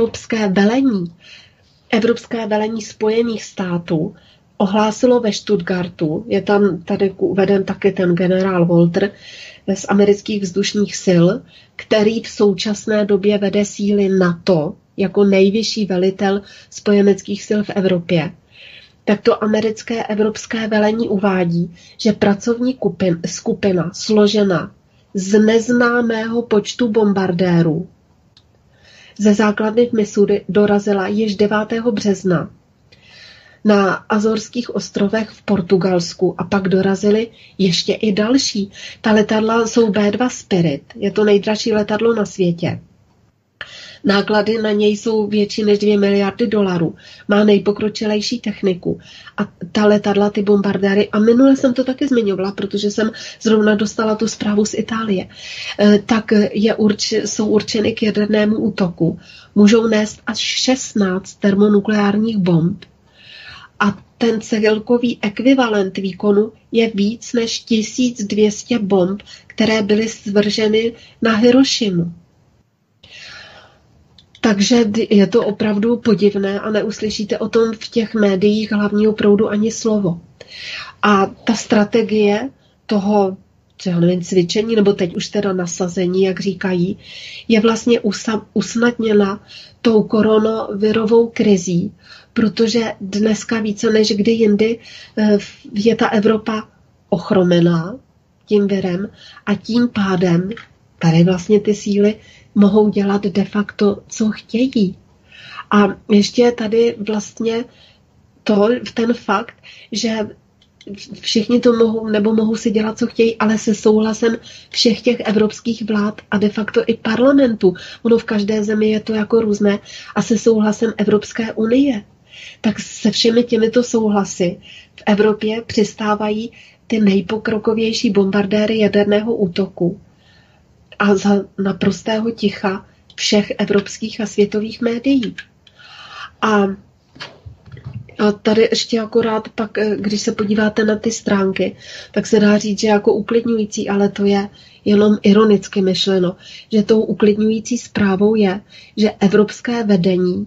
evropské velení Spojených států ohlásilo ve Stuttgartu, je tam tady uveden taky ten generál Walter z amerických vzdušných sil, který v současné době vede síly NATO jako nejvyšší velitel spojeneckých sil v Evropě. Tak to americké evropské velení uvádí, že pracovní skupina složená z neznámého počtu bombardérů ze základny v Missouri dorazila již 9. března na Azorských ostrovech v Portugalsku a pak dorazily ještě i další. Ta letadla jsou B-2 Spirit, je to nejdražší letadlo na světě. Náklady na něj jsou větší než 2 miliardy dolarů. Má nejpokročilejší techniku. A ta letadla, ty bombardéry, a minule jsem to taky zmiňovala, protože jsem zrovna dostala tu zprávu z Itálie, tak jsou určeny k jadernému útoku. Můžou nést až 16 termonukleárních bomb. A ten celkový ekvivalent výkonu je víc než 1200 bomb, které byly svrženy na Hirošimu. Takže je to opravdu podivné a neuslyšíte o tom v těch médiích hlavního proudu ani slovo. A ta strategie toho cvičení, nebo teď už teda nasazení, jak říkají, je vlastně usnadněna tou koronavirovou krizí, protože dneska více než kdy jindy je ta Evropa ochromená tím virem a tím pádem tady vlastně ty síly mohou dělat de facto, co chtějí. A ještě tady vlastně ten fakt, že všichni to mohou si dělat, co chtějí, ale se souhlasem všech těch evropských vlád a de facto i parlamentů. Ono v každé zemi je to jako různé a se souhlasem Evropské unie. Tak se všemi těmito souhlasy v Evropě přistávají ty nejpokrokovější bombardéry jaderného útoku a za naprostého ticha všech evropských a světových médií. A tady ještě akorát pak, když se podíváte na ty stránky, tak se dá říct, že jako uklidňující, ale to je jenom ironicky myšleno, že tou uklidňující zprávou je, že evropské vedení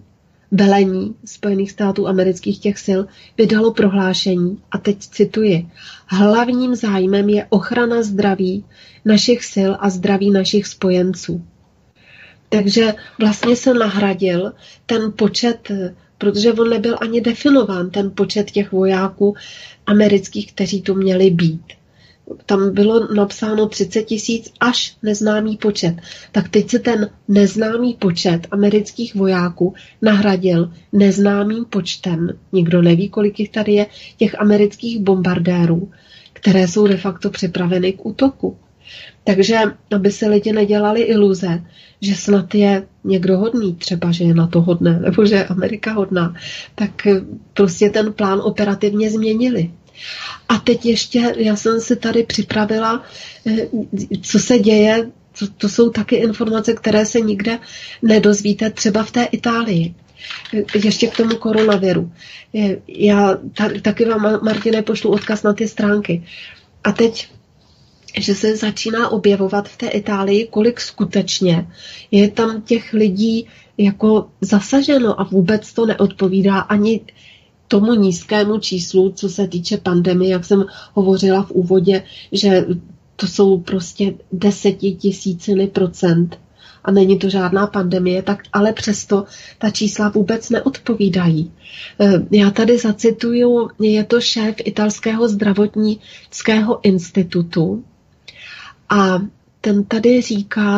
velení Spojených států amerických těch sil vydalo prohlášení, a teď cituji: hlavním zájmem je ochrana zdraví našich sil a zdraví našich spojenců. Takže vlastně se nahradil ten počet, protože on nebyl ani definován, ten počet těch vojáků amerických, kteří tu měli být. Tam bylo napsáno 30 000 až neznámý počet. Tak teď se ten neznámý počet amerických vojáků nahradil neznámým počtem, nikdo neví, kolik jich tady je, těch amerických bombardérů, které jsou de facto připraveny k útoku. Takže aby se lidi nedělali iluze, že snad je někdo hodný, třeba že je na to hodné, nebo že je Amerika hodná, tak prostě ten plán operativně změnili. A teď ještě, já jsem si tady připravila, co se děje, to jsou taky informace, které se nikde nedozvíte, třeba v té Itálii. Ještě k tomu koronaviru. Já taky vám, Martine, pošlu odkaz na ty stránky. A teď, že se začíná objevovat v té Itálii, kolik skutečně je tam těch lidí jako zasaženo a vůbec to neodpovídá ani tomu nízkému číslu, co se týče pandemie, jak jsem hovořila v úvodě, že to jsou prostě 10 000% a není to žádná pandemie, tak ale přesto ta čísla vůbec neodpovídají. Já tady zacituju, je to šéf italského zdravotnického institutu a ten tady říká,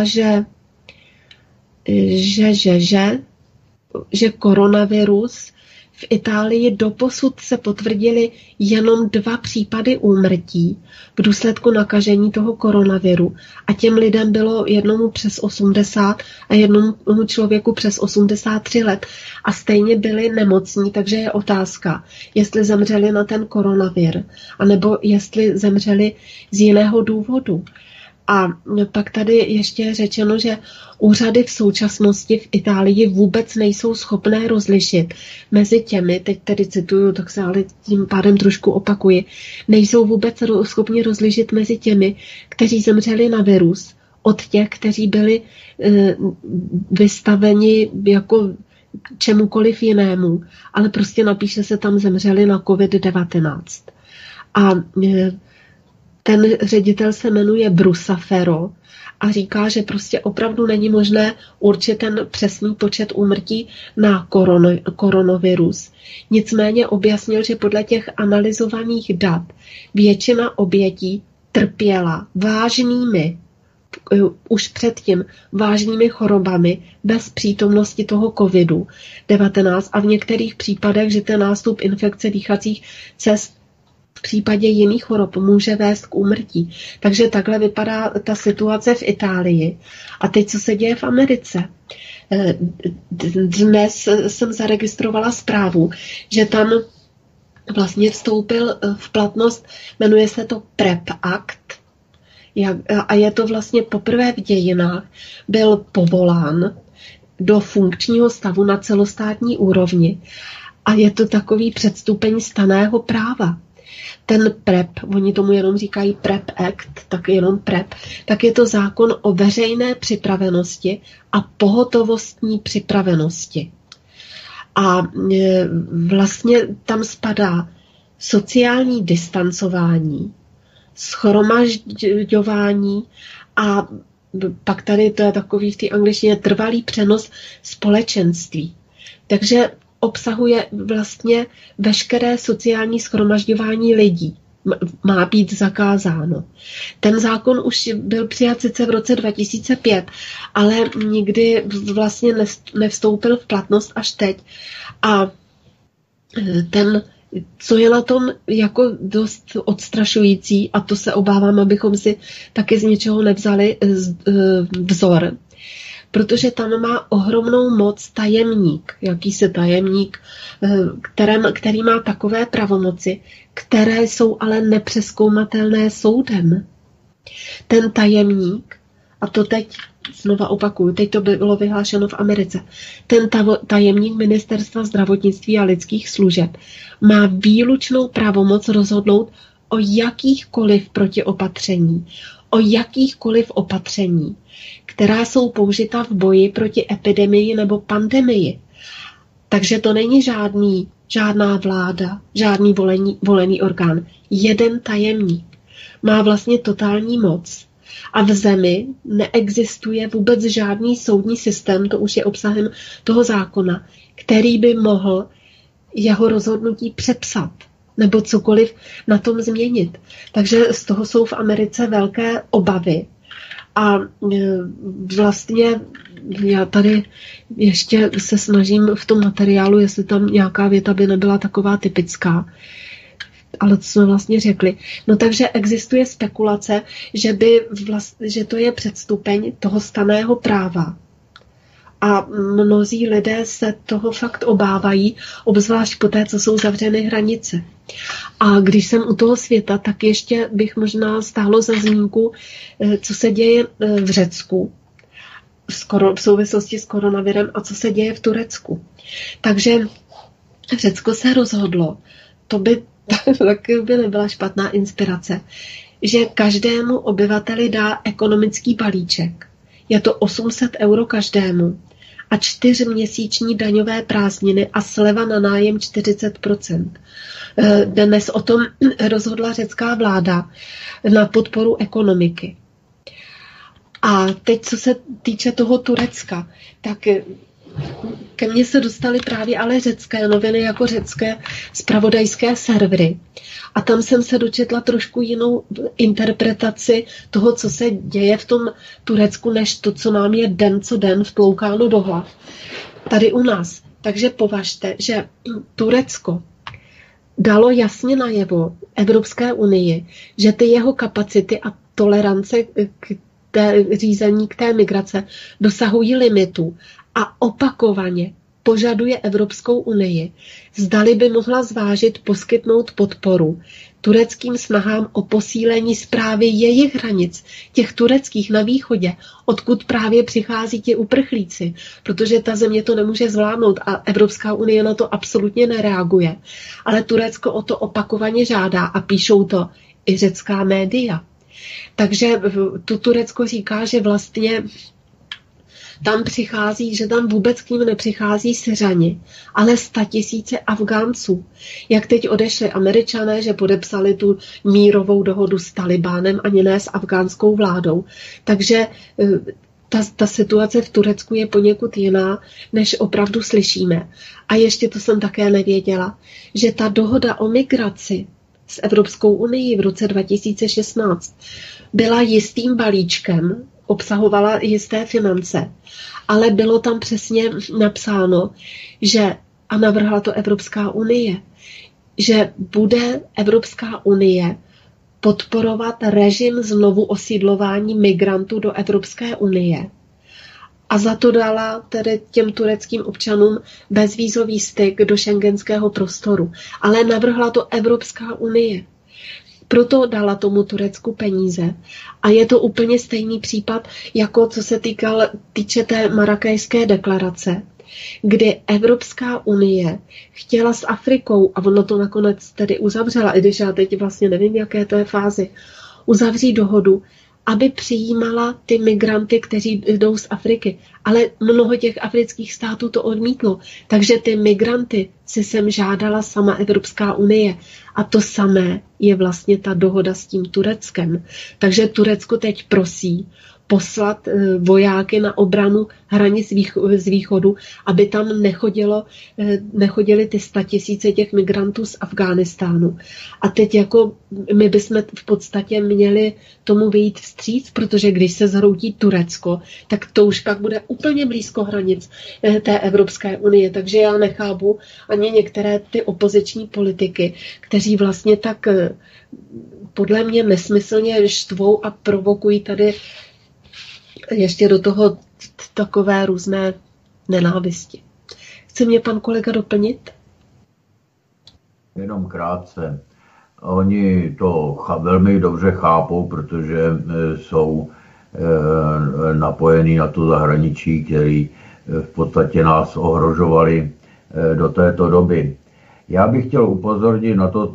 že koronavirus v Itálii doposud se potvrdily jenom 2 případy úmrtí v důsledku nakažení toho koronaviru a těm lidem bylo jednomu přes 80 a jednomu člověku přes 83 let a stejně byli nemocní, takže je otázka, jestli zemřeli na ten koronavir, anebo jestli zemřeli z jiného důvodu. A pak tady ještě je řečeno, že úřady v současnosti v Itálii vůbec nejsou schopné rozlišit mezi těmi, teď tedy cituju, tak se ale tím pádem trošku opakuji, nejsou vůbec schopni rozlišit mezi těmi, kteří zemřeli na virus, od těch, kteří byli vystaveni jako čemukoliv jinému, ale prostě napíše se tam zemřeli na COVID-19. A ten ředitel se jmenuje Brusaferro a říká, že prostě opravdu není možné určit ten přesný počet úmrtí na koronavirus. Nicméně objasnil, že podle těch analyzovaných dat většina obětí trpěla už předtím vážnými chorobami bez přítomnosti toho COVID-19 a v některých případech, že ten nástup infekce dýchacích cest v případě jiných chorob může vést k úmrtí. Takže takhle vypadá ta situace v Itálii. A teď, co se děje v Americe? Dnes jsem zaregistrovala zprávu, že tam vlastně vstoupil v platnost, jmenuje se to PrEP Act, a je to vlastně poprvé v dějinách, byl povolán do funkčního stavu na celostátní úrovni. A je to takový předstupeň stanného práva. Ten PrEP, oni tomu jenom říkají PrEP Act, tak jenom PrEP, tak je to zákon o veřejné připravenosti a pohotovostní připravenosti. A vlastně tam spadá sociální distancování, shromažďování a pak tady to je takový v té angličtině trvalý přenos společenství. Takže obsahuje vlastně veškeré sociální shromažďování lidí. Má být zakázáno. Ten zákon už byl přijat sice v roce 2005, ale nikdy vlastně nevstoupil v platnost až teď. A co je na tom jako dost odstrašující, a to se obávám, abychom si taky z něčeho nevzali vzor, protože tam má ohromnou moc tajemník, jakýsi tajemník, který má takové pravomoci, které jsou ale nepřezkoumatelné soudem. Ten tajemník, a to teď znova opakuju, teď to bylo vyhlášeno v Americe, ten tajemník Ministerstva zdravotnictví a lidských služeb má výlučnou pravomoc rozhodnout o jakýchkoliv protiopatření, o jakýchkoliv opatření, která jsou použita v boji proti epidemii nebo pandemii. Takže to není žádná vláda, žádný volený orgán. Jeden tajemník má vlastně totální moc. A v zemi neexistuje vůbec žádný soudní systém, to už je obsahem toho zákona, který by mohl jeho rozhodnutí přepsat nebo cokoliv na tom změnit. Takže z toho jsou v Americe velké obavy. A vlastně já tady ještě se snažím v tom materiálu, jestli tam nějaká věta by nebyla taková typická, ale co jsme vlastně řekli. No takže existuje spekulace, že to je předstupeň toho stanného práva. A mnozí lidé se toho fakt obávají, obzvlášť po té, co jsou zavřeny hranice. A když jsem u toho světa, tak ještě bych možná stáhlo za zmínku, co se děje v Řecku v souvislosti s koronavirem a co se děje v Turecku. Takže Řecko se rozhodlo, to by taky by nebyla špatná inspirace, že každému obyvateli dá ekonomický balíček. Je to 800 € každému a 4měsíční daňové prázdniny a sleva na nájem 40%. Dnes o tom rozhodla řecká vláda na podporu ekonomiky. A teď, co se týče toho Turecka, tak ke mně se dostaly právě ale řecké noviny jako řecké zpravodajské servery. A tam jsem se dočetla trošku jinou interpretaci toho, co se děje v tom Turecku, než to, co nám je den co den vtloukáno do hlav tady u nás. Takže považte, že Turecko dalo jasně najevo Evropské unii, že ty jeho kapacity a tolerance k řízení k té migrace dosahují limitu a opakovaně požaduje Evropskou unii, zdali by mohla zvážit poskytnout podporu tureckým snahám o posílení správy jejich hranic, těch tureckých na východě, odkud právě přichází ti uprchlíci, protože ta země to nemůže zvládnout a Evropská unie na to absolutně nereaguje. Ale Turecko o to opakovaně žádá a píšou to i řecká média. Takže to Turecko říká, že vlastně tam přichází, že tam vůbec k ním nepřichází Syřani, ale 100 000 Afgánců. Jak teď odešli Američané, že podepsali tu mírovou dohodu s Talibánem, ani ne s afgánskou vládou. Takže ta situace v Turecku je poněkud jiná, než opravdu slyšíme. A ještě to jsem také nevěděla, že ta dohoda o migraci s Evropskou unii v roce 2016 byla jistým balíčkem, obsahovala jisté finance, ale bylo tam přesně napsáno, že, a navrhla to Evropská unie, že bude Evropská unie podporovat režim znovu osídlování migrantů do Evropské unie. A za to dala tedy těm tureckým občanům bezvízový styk do schengenského prostoru. Ale navrhla to Evropská unie. Proto dala tomu Turecku peníze. A je to úplně stejný případ, jako co se týče té Marrakešské deklarace, kdy Evropská unie chtěla s Afrikou, a ono to nakonec tedy uzavřela, i když já teď vlastně nevím, jaké to je fázi, uzavřít dohodu, aby přijímala ty migranty, kteří jdou z Afriky. Ale mnoho těch afrických států to odmítlo. Takže ty migranty si sem žádala sama Evropská unie. A to samé je vlastně ta dohoda s tím Tureckem. Takže Turecko teď prosí poslat vojáky na obranu hranic z východu, aby tam nechodili ty 100 000 těch migrantů z Afghánistánu. A teď jako my bychom v podstatě měli tomu vyjít vstříc, protože když se zhroutí Turecko, tak to už pak bude úplně blízko hranic té Evropské unie. Takže já nechápu ani některé ty opoziční politiky, kteří vlastně tak podle mě nesmyslně štvou a provokují tady ještě do toho takové různé nenávisti. Chce mě pan kolega doplnit? Jenom krátce. Oni to velmi dobře chápou, protože jsou napojení na to zahraničí, který v podstatě nás ohrožovali do této doby. Já bych chtěl upozornit na to,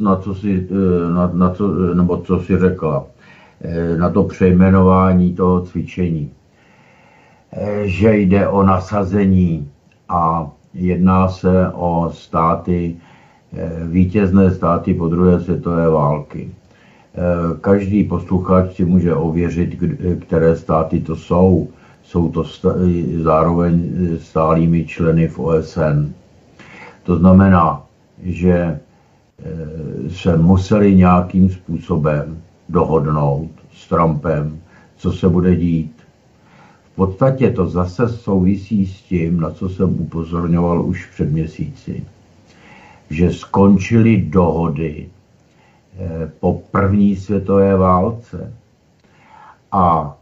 co si řekla, na to přejmenování toho cvičení, že jde o nasazení a jedná se o státy, vítězné státy po druhé světové války. Každý posluchač si může ověřit, které státy to jsou. Jsou to zároveň stálými členy v OSN. To znamená, že se museli nějakým způsobem dohodnout s Trumpem, co se bude dít. V podstatě to zase souvisí s tím, na co jsem upozorňoval už před měsíci, že skončily dohody po první světové válce a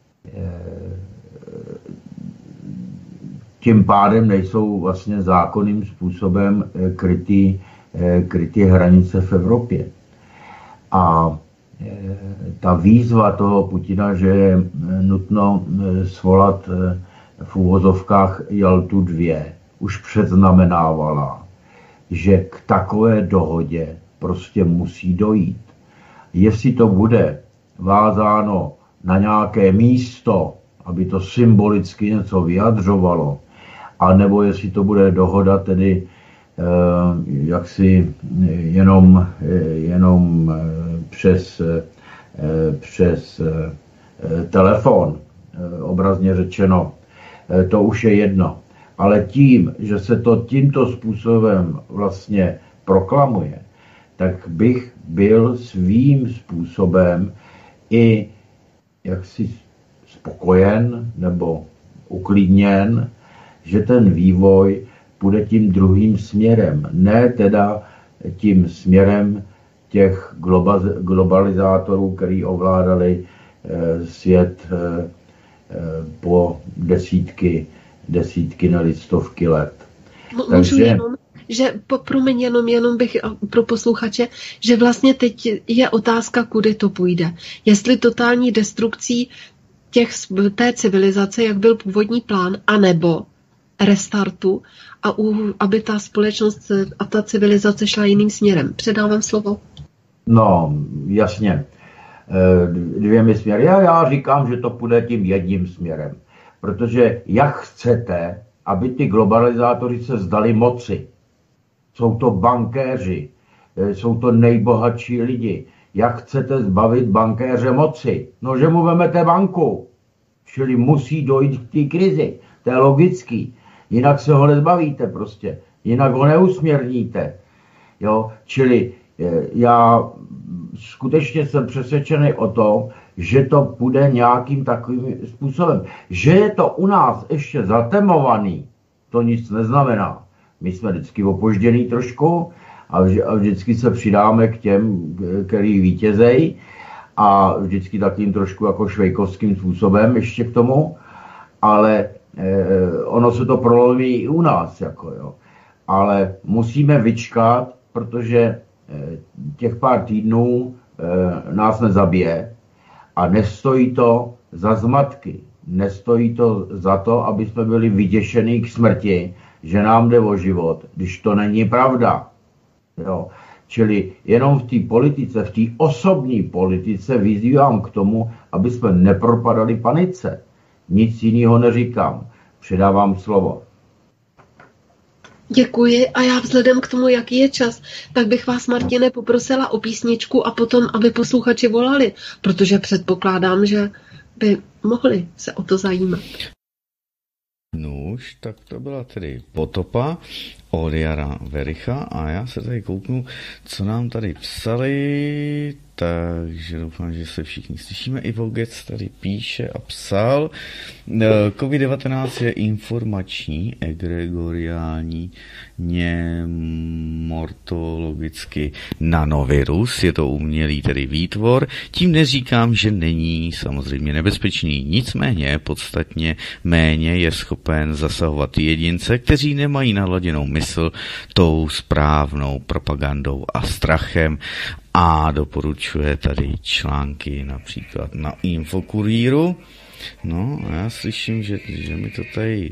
tím pádem nejsou vlastně zákonným způsobem krytý hranice v Evropě. A ta výzva toho Putina, že je nutno svolat v uvozovkách Jaltu 2, už předznamenávala, že k takové dohodě prostě musí dojít. Jestli to bude vázáno na nějaké místo, aby to symbolicky něco vyjadřovalo, anebo jestli to bude dohoda tedy jaksi jenom přes telefon, obrazně řečeno, to už je jedno. Ale tím, že se to tímto způsobem vlastně proklamuje, tak bych byl svým způsobem i jaksi spokojen nebo uklidněn, že ten vývoj půjde tím druhým směrem. Ne teda tím směrem těch globalizátorů, který ovládali svět po desítky nebo stovky let. Můžu jenom, že promiň, jenom bych pro posluchače, že vlastně teď je otázka, kudy to půjde. Jestli totální destrukcí té civilizace, jak byl původní plán, anebo restartu, aby ta společnost a ta civilizace šla jiným směrem. Předávám slovo. No, jasně. Dvěmi směry. Já říkám, že to půjde tím jedním směrem. Protože jak chcete, aby ty globalizátoři se vzdali moci? Jsou to bankéři, jsou to nejbohatší lidi. Jak chcete zbavit bankéře moci? No, že mu vemete banku. Čili musí dojít k té krizi. To je logický. Jinak se ho nezbavíte prostě. Jinak ho neusměrníte. Jo? Čili já skutečně jsem přesvědčený o tom, že to půjde nějakým takovým způsobem. Že je to u nás ještě zatemovaný, to nic neznamená. My jsme vždycky opožděný trošku a vždycky se přidáme k těm, který vítězej a vždycky takým trošku jako švejkovským způsobem ještě k tomu, ale ono se to prolomí i u nás. Jako, jo. Ale musíme vyčkat, protože těch pár týdnů nás nezabije a nestojí to za zmatky. Nestojí to za to, aby jsme byli vyděšení k smrti, že nám jde o život, když to není pravda. Jo. Čili jenom v té politice, v té osobní politice vyzývám k tomu, aby jsme nepropadali panice. Nic jiného neříkám. Předávám slovo. Děkuji a já vzhledem k tomu, jaký je čas, tak bych vás, Martine, poprosila o písničku a potom, aby posluchači volali, protože předpokládám, že by mohli se o to zajímat. Nuž, tak to byla tedy Potopa od Jara Vericha a já se tady kouknu, co nám tady psali, takže doufám, že se všichni slyšíme. Ivo Gec tady píše a psal. COVID-19 je informační, egregoriální, mortologicky nanovirus, je to umělý tedy výtvor. Tím neříkám, že není samozřejmě nebezpečný, nicméně podstatně méně je schopen zasahovat jedince, kteří nemají naladěnou mysl tou správnou propagandou a strachem. A doporučuje tady články například na Infokurýru. No a já slyším, že mi to tady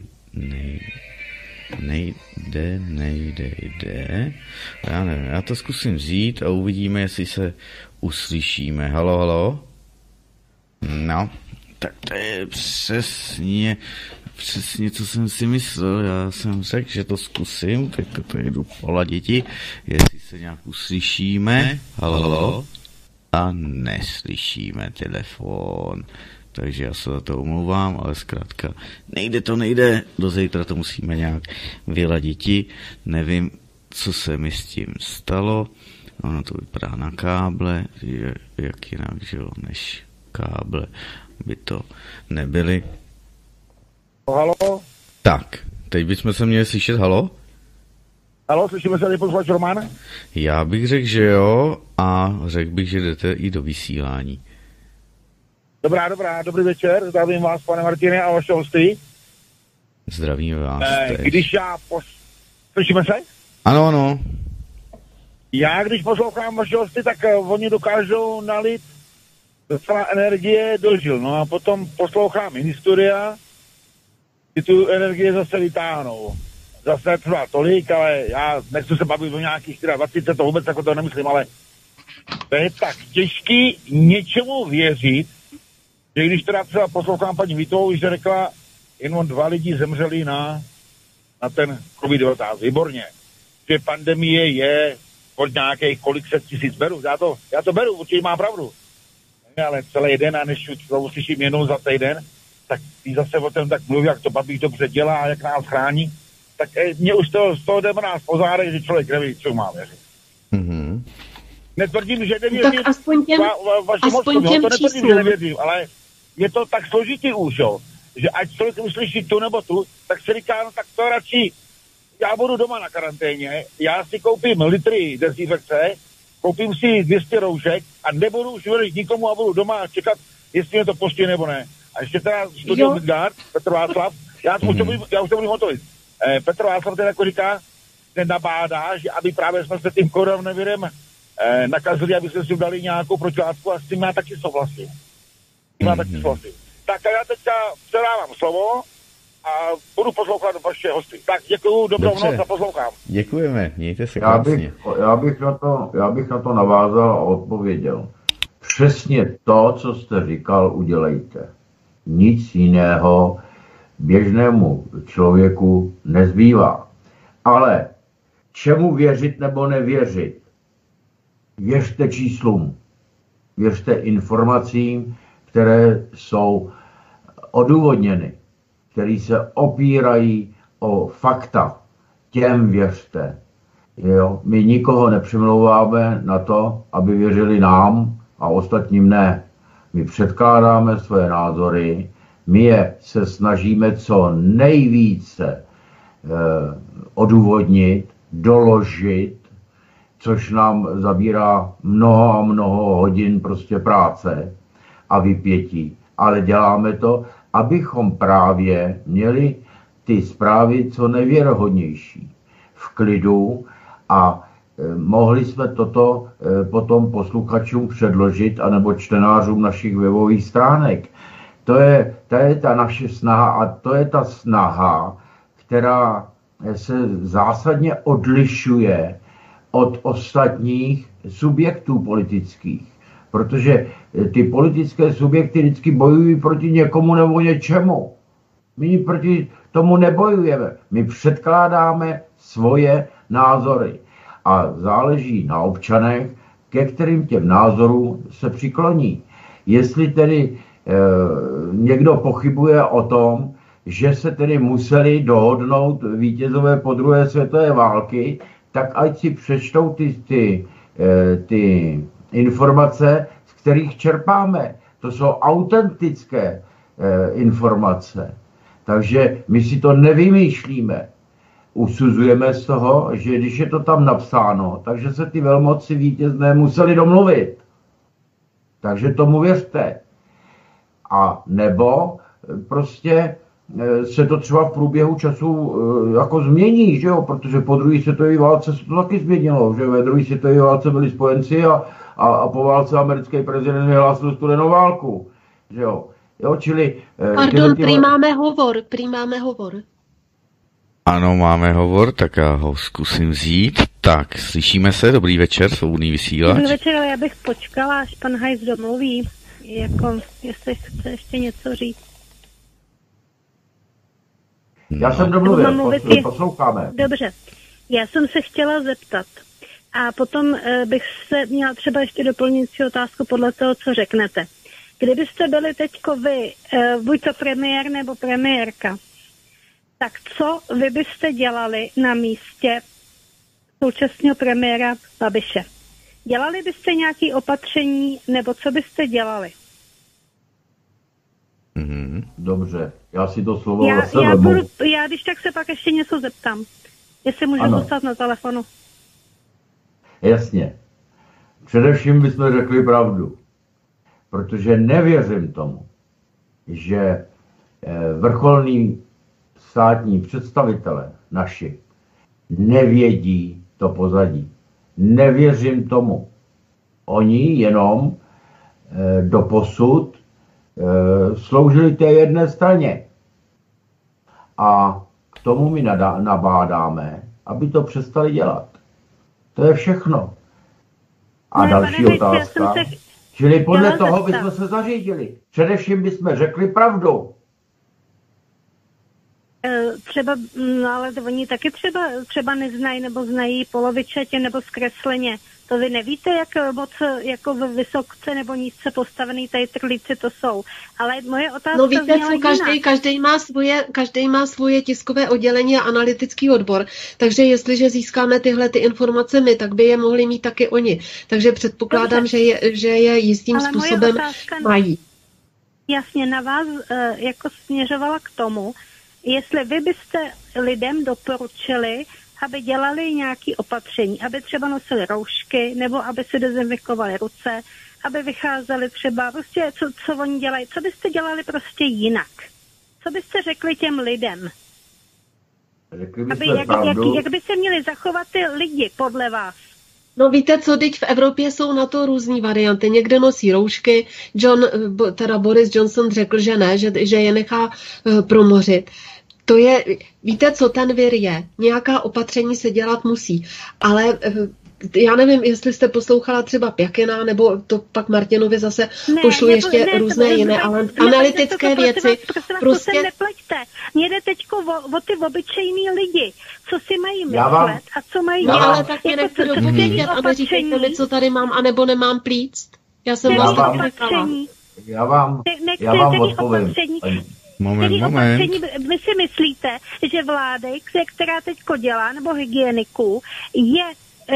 nejde. Já nevím, já to zkusím vzít a uvidíme, jestli se uslyšíme. Halo? No, Tak to je přesně, co jsem si myslel. Já jsem řekl, že to zkusím, tak to jdu poladiti, jestli se nějak uslyšíme. Halo? A neslyšíme telefon. Takže já se za to omlouvám, ale zkrátka nejde, do zítra to musíme nějak vyladiti. Nevím, co se mi s tím stalo. Ono to vypadá na káble, že jak jinak, že jo, než káble by to nebyly. Halo? Tak, teď bychom se měli slyšet, halo? Halo, slyšíme se tady posluchač Roman? Já bych řekl, že jo, a řekl bych, že jdete i do vysílání. Dobrá, dobrý večer, zdravím vás, pane Martine, a vaše hosty. Zdravím vás. Když já Slyšíme se? Ano. Já, když poslouchám vaše hosty, tak oni dokážou nalit docela energie do žil. No a potom poslouchám historia, kdy tu energie zase vytáhnou. Zase třeba tolik, ale já nechci se bavit o nějakých 24, to vůbec jako to nemyslím, ale to je tak těžký něčemu věřit, že když teda třeba poslouchám paní Vítovou, že řekla, jenom 2 lidi zemřeli na ten COVID-19. Výborně. Že pandemie je od nějakých kolik set tisíc beru. Já to beru, určitě má pravdu. Ale celý den, a než to uslyším jenom za týden, tak ty zase o tom tak mluví, jak to Babiš dobře dělá a jak nás chrání, tak mě už z toho jde nás pozárek, že člověk neví, co má věřit. Mm-hmm. Netvrdím, že nevěřím. Tak aspoň těm to netvrdím, že nevěřím, ale je to tak složitý už, jo, že ať člověk uslyší tu nebo tu, tak se říká, no tak to radši, já budu doma na karanténě, já si koupím litry dezinfekce, koupím si 200 roušek a nebudu už věřit nikomu a budu doma čekat, jestli mě to poští nebo ne. A ještě teda studium Midgard, Petr Václav, já už to budu hotovit. Petr Václav teda jako říká, že nabádá, že aby právě jsme se tím koronavirem nakazili, aby jsme si dali nějakou protilátku a s tím já taky souhlasím. Tak a já teďka předávám slovo a budu poslouchat vaše hosty. Tak děkuju, dobrou noc a poslouchám. Děkujeme, mějte se krásně. Já bych na to navázal a odpověděl. Přesně to, co jste říkal, udělejte. Nic jiného běžnému člověku nezbývá. Ale čemu věřit nebo nevěřit? Věřte číslům. Věřte informacím, které jsou odůvodněny, které se opírají o fakta. Těm věřte. Jo? My nikoho nepřimlouváme na to, aby věřili nám a ostatním ne. My předkládáme své názory, my je se snažíme co nejvíce odůvodnit, doložit, což nám zabírá mnoho a mnoho hodin prostě práce a vypětí. Ale děláme to, abychom právě měli ty zprávy co nejvěrohodnější v klidu a mohli jsme toto potom posluchačům předložit anebo čtenářům našich webových stránek. To je ta naše snaha a to je ta snaha, která se zásadně odlišuje od ostatních subjektů politických. Protože ty politické subjekty vždycky bojují proti někomu nebo něčemu. My proti tomu nebojujeme. My předkládáme svoje názory. A záleží na občanech, ke kterým těm názorům se přikloní. Jestli tedy někdo pochybuje o tom, že se tedy museli dohodnout vítězové po druhé světové války, tak ať si přečtou ty informace, z kterých čerpáme. To jsou autentické informace. Takže my si to nevymýšlíme. Usuzujeme z toho, že když je to tam napsáno, takže se ty velmoci vítězné museli domluvit. Takže tomu věřte. A nebo prostě se to třeba v průběhu času jako změní, že jo? Protože po druhé světové válce se to taky změnilo, že ve druhé světové válce byli spojenci a po válce americký prezident vyhlásil studenou válku, že jo? Čili... Pardon, prý máme hovor. Ano, máme hovor, tak já ho zkusím vzít. Tak, slyšíme se, dobrý večer, svobodný vysílač. Dobrý večer, ale já bych počkala, až pan Hajs domluví. jako jestli chce ještě něco říct. Já jsem domluvil, posloucháme. Dobře, já jsem se chtěla zeptat a potom bych se měla třeba ještě doplňující otázku podle toho, co řeknete. Kdybyste byli teďko vy, buď to premiér nebo premiérka, tak co vy byste dělali na místě současného premiéra Babiše? Dělali byste nějaké opatření, nebo co byste dělali? Dobře, já si to slovo zase vezmu. Já když tak se pak ještě něco zeptám. Jestli můžu zůstat na telefonu. Jasně. Především bychom řekli pravdu. Protože nevěřím tomu, že vrcholní státní představitelé naši nevědí to pozadí. Nevěřím tomu. Oni jenom doposud sloužili té jedné straně. A k tomu my nabádáme, aby to přestali dělat. To je všechno. A další otázka. Čili podle toho bychom se zařídili. Především bychom řekli pravdu. Třeba, no ale oni taky třeba neznají nebo znají polovičatě nebo zkresleně. To vy nevíte, jak moc jako vysoce nebo nízce postavený tady trlíci to jsou. Ale moje otázka no víte co, každý má svoje tiskové oddělení a analytický odbor. Takže jestliže získáme tyhle ty informace my, tak by je mohli mít taky oni. Takže předpokládám, že je jistým ale způsobem mají. Jasně, na vás jako směřovala k tomu, jestli vy byste lidem doporučili, aby dělali nějaké opatření, aby třeba nosili roušky, nebo aby si dezinfikovali ruce, aby vycházeli třeba, prostě co oni dělají, co byste dělali prostě jinak? Co byste řekli těm lidem? Jak by se měli zachovat ty lidi podle vás? No víte co, teď v Evropě jsou na to různý varianty. Někde nosí roušky, Boris Johnson řekl, že ne, že je nechá promořit. To je, víte, co ten vir je. Nějaká opatření se dělat musí. Ale já nevím, jestli jste poslouchala třeba Pěkina, nebo to pak Martinovi zase pošlu ještě různé jiné, ale analytické věci. Prostě nepleťte. Mně jde teďko o ty obyčejný lidi, co si mají myslet a co mají dělat. Ale tak mě nechci dopovědět, ale říkejte mi, co tady mám, anebo nemám plíct. Já jsem vás Já vám odpovím. Moment. Vy si myslíte, že vlády, která teďko dělá, nebo hygieniků, je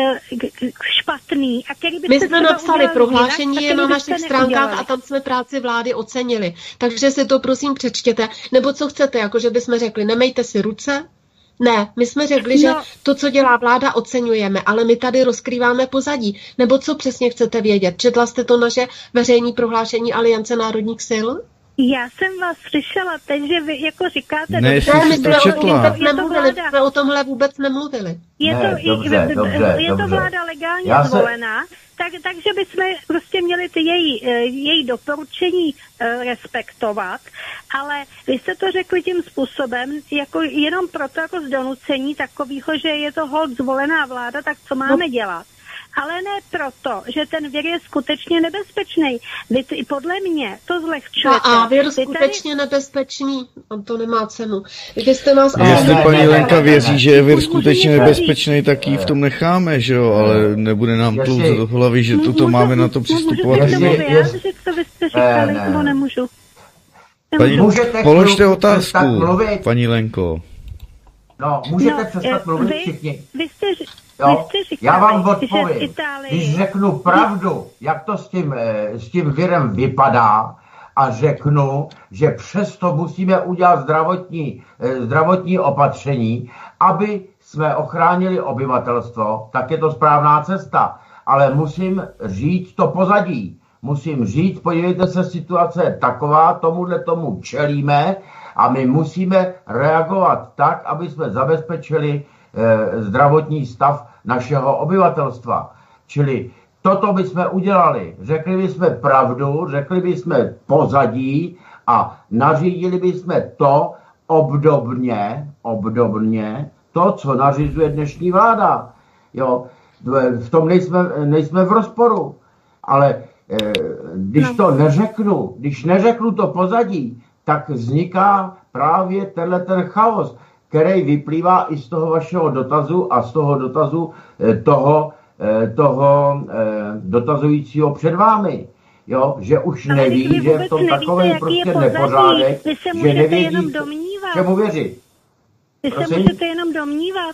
špatný a který by my jsme napsali prohlášení je na našich stránkách a tam jsme práci vlády ocenili. Takže si to prosím přečtěte. Nebo co chcete, jako že bychom řekli, nemejte si ruce? Ne, my jsme řekli, že to, co dělá vláda, oceňujeme, ale my tady rozkrýváme pozadí. Nebo co přesně chcete vědět? Četla jste to naše veřejné prohlášení Aliance národních sil? Já jsem vás slyšela teď, že vy jako říkáte... Ne, my jsme o tomhle vůbec nemluvili. Je to vláda legálně zvolená, takže bychom prostě měli ty její doporučení respektovat, ale vy jste to řekli tím způsobem, jako jenom proto jako z donucení takového, že je to holt zvolená vláda, tak co máme dělat? Ale ne proto, že ten vir je skutečně nebezpečný. Vy podle mě to zlehčujete. A vir skutečně nebezpečný, to nemá cenu. Jestli paní Lenka věří, že je vir skutečně nebezpečný, tak ji v tom necháme, že jo, ale nebude nám tlouzat do hlavy, že toto máme na to přistupovat. Můžu vyjádřit, co vy jste říkali, nebo nemůžu? Položte otázku, paní Lenko. No, můžete přestat mluvit všichni. Vy jste říkali, já vám odpovím, když řeknu pravdu, jak to s tím virem vypadá a řeknu, že přesto musíme udělat zdravotní opatření, aby jsme ochránili obyvatelstvo, tak je to správná cesta. Ale musím říct to pozadí. Musím říct, podívejte se, situace je taková, tomu čelíme a my musíme reagovat tak, aby jsme zabezpečili zdravotní stav našeho obyvatelstva. Čili toto bychom udělali. Řekli bychom pravdu, řekli bychom pozadí a nařídili bychom to obdobně to, co nařizuje dnešní vláda. Jo, v tom nejsme v rozporu. Ale když neřeknu to pozadí, tak vzniká právě ten chaos, který vyplývá i z toho vašeho dotazu a z toho dotazu toho dotazujícího před vámi. Jo, že už neví, že v tom takový prostě nepořádek, že nevědí, čemu věřit. Vy se můžete jenom domnívat.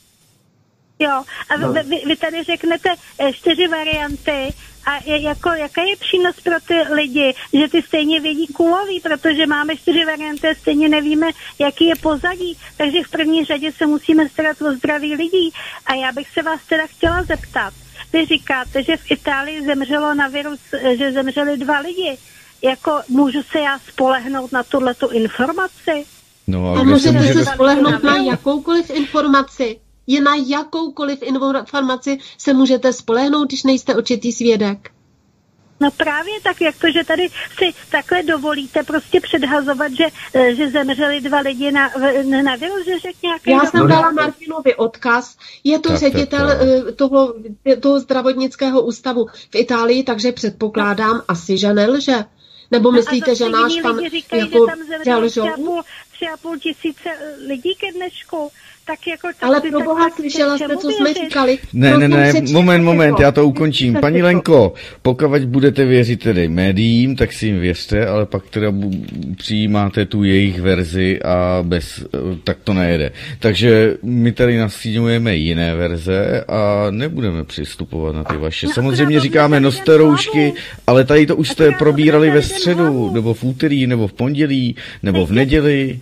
Jo, a vy tady řeknete 4 varianty a jaká je přínos pro ty lidi, že ty stejně vědí kuloví, protože máme 4 varianty a stejně nevíme, jaký je pozadí, takže v první řadě se musíme starat o zdraví lidí. A já bych se vás teda chtěla zeptat. Vy říkáte, že v Itálii zemřelo na virus, že zemřeli 2 lidi. Jako můžu se já spolehnout na tuhletu informaci? No, a můžete se spolehnout na jakoukoliv informaci. Je na jakoukoliv informaci se můžete spolehnout, když nejste očitý svědek. No právě tak, jak to, že tady si takhle dovolíte prostě předhazovat, že zemřeli 2 lidi na virus, že řekl nějaký... Já jsem dala Martinovi odkaz, je to ředitel toho zdravotnického ústavu v Itálii, takže předpokládám asi, že nelže. Nebo myslíte, že náš pan jako lžou? 3,5 tisíce lidí ke dnešku. Tak jako ale pro boha, slyšela jste, co jsme říkali? Ne, moment, já to ukončím. Paní Lenko, pokud budete věřit tedy médiím, tak si jim věřte, ale pak teda přijímáte tu jejich verzi a tak to nejede. Takže my tady nastínujeme jiné verze a nebudeme přistupovat na ty vaše. Samozřejmě říkáme noste roušky, ale tady to už jste probírali ve středu, nebo v úterý, nebo v pondělí, nebo v neděli.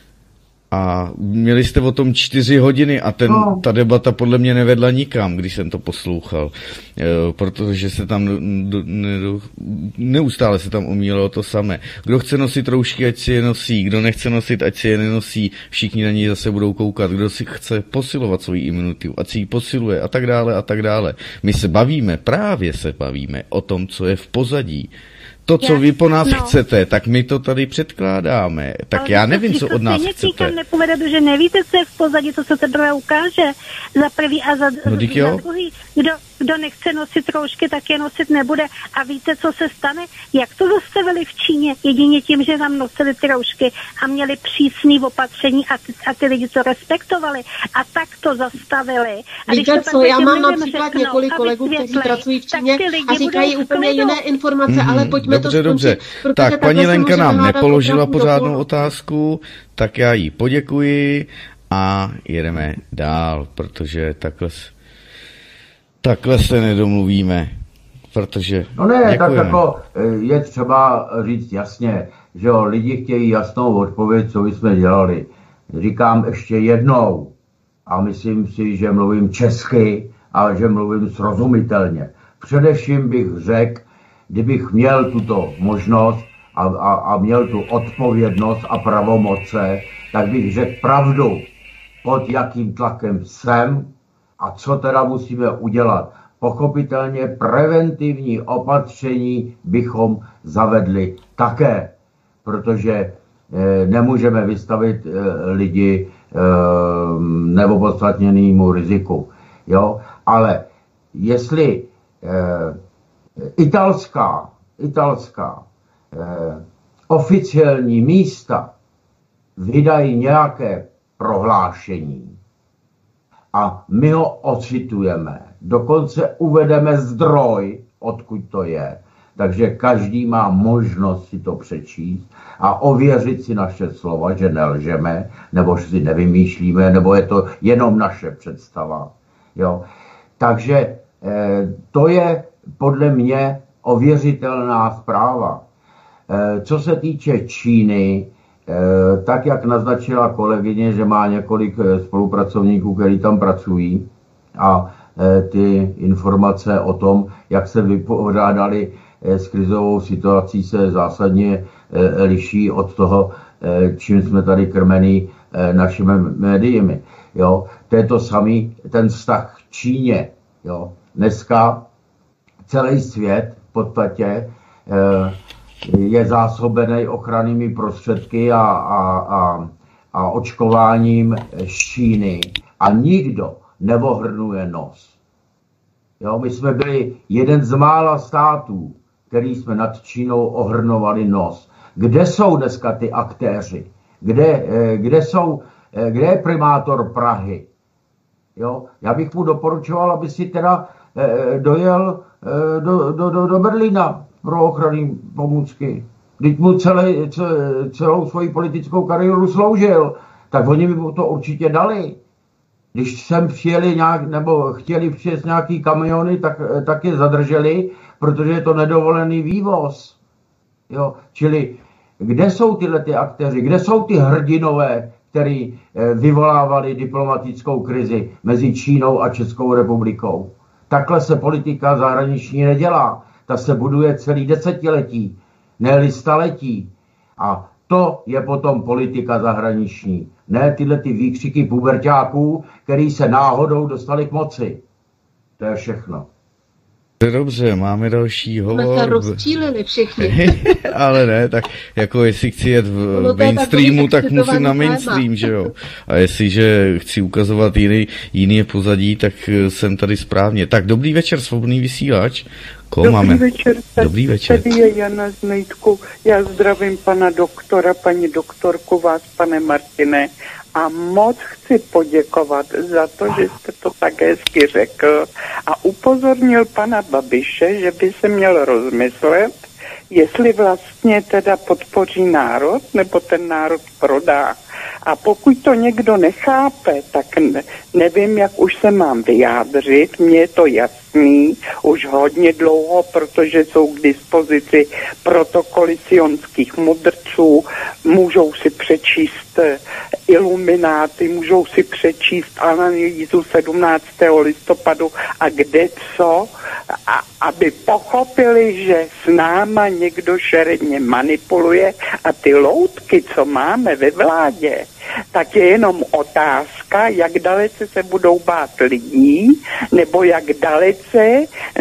A měli jste o tom 4 hodiny a ta debata podle mě nevedla nikam, když jsem to poslouchal, protože se tam neustále se tam omílalo to samé. Kdo chce nosit roušky, ať si je nosí, kdo nechce nosit, ať si je nenosí, všichni na něj zase budou koukat, kdo si chce posilovat svoji imunitu, ať si ji posiluje a tak dále a tak dále. My se bavíme o tom, co je v pozadí. To, co vy po nás chcete, tak my to tady předkládáme. Tak ale já nevím, co od nás chcete. Nikam nepovede, že nevíte, co je v pozadí, to se teprve ukáže. Za prvý a za druhý. Kdo nechce nosit roušky, tak je nosit nebude. A víte, co se stane? Jak to zastavili v Číně? Jedině tím, že tam nosili ty roušky a měli přísný opatření a ty lidi to respektovali. A tak to zastavili. A víte co, já mám například několik kolegů, kteří pracují v Číně a říkají úplně jiné informace, ale pojďme dobře. Tak paní Lenka nám nepoložila pořádnou otázku, tak já jí poděkuji a jedeme dál, protože takhle se nedomluvíme, protože... No ne, děkujeme. Tak jako je třeba říct jasně, že lidi chtějí jasnou odpověď, co jsme dělali. Říkám ještě jednou a myslím si, že mluvím česky a že mluvím srozumitelně. Především bych řekl, kdybych měl tuto možnost a měl tu odpovědnost a pravomoce, tak bych řekl pravdu, pod jakým tlakem jsem a co teda musíme udělat. Pochopitelně preventivní opatření bychom zavedli také, protože nemůžeme vystavit lidi neopodstatněnému riziku. Jo? Ale jestli italská oficiální místa vydají nějaké prohlášení a my ho ocitujeme, dokonce uvedeme zdroj, odkud to je, takže každý má možnost si to přečíst a ověřit si naše slova, že nelžeme, nebo že si nevymýšlíme, nebo je to jenom naše představa. Jo? Takže to je podle mě ověřitelná zpráva. Co se týče Číny, tak jak naznačila kolegyně, že má několik spolupracovníků, kteří tam pracují a ty informace o tom, jak se vypořádali s krizovou situací, se zásadně liší od toho, čím jsme tady krmení našimi médiemi. Jo? To je to samý, ten vztah k Číně. Jo? Dneska celý svět v podstatě je zásobený ochrannými prostředky a očkováním z Číny a nikdo neohrnuje nos. Jo, my jsme byli jeden z mála států, který jsme nad Čínou ohrnovali nos. Kde jsou dneska ty aktéři? Kde je primátor Prahy? Jo? Já bych mu doporučoval, aby si teda dojel do Berlína pro ochranné pomůcky. Když mu celou svoji politickou kariéru sloužil, tak oni by mu to určitě dali. Když sem přijeli nebo chtěli přijet nějaký kamiony, tak je zadrželi, protože je to nedovolený vývoz. Jo? Čili kde jsou tyhle ty aktéři, kde jsou ty hrdinové, který vyvolávali diplomatickou krizi mezi Čínou a Českou republikou? Takhle se politika zahraniční nedělá. Ta se buduje celý desetiletí, ne-li staletí. A to je potom politika zahraniční. Ne tyhle ty výkřiky puberťáků, který se náhodou dostali k moci. To je všechno. Dobře, máme další hovor. Jsme se rozčílili všichni. Ale ne, tak jako jestli chci jet v mainstreamu, tak musím na mainstream, že jo. A jestliže chci ukazovat jiný pozadí, tak jsem tady správně. Tak dobrý večer, svobodný vysílač. Dobrý večer. Tady je Jana z Nejtku. Já zdravím pana doktora, paní doktorku, vás, pane Martine. A moc chci poděkovat za to, že jste to tak hezky řekl a upozornil pana Babiše, že by se měl rozmyslet, jestli vlastně teda podpoří národ, nebo ten národ prodá. A pokud to někdo nechápe, tak nevím, jak už se mám vyjádřit. Mně je to jasný už hodně dlouho, protože jsou k dispozici protokoly sionských mudrců, můžou si přečíst ilumináty, můžou si přečíst analýzu 17. listopadu a kde co, aby pochopili, že s náma někdo šeredně manipuluje a ty loutky, co máme ve vládě, tak je jenom otázka, jak dalece se budou bát lidí, nebo jak dalece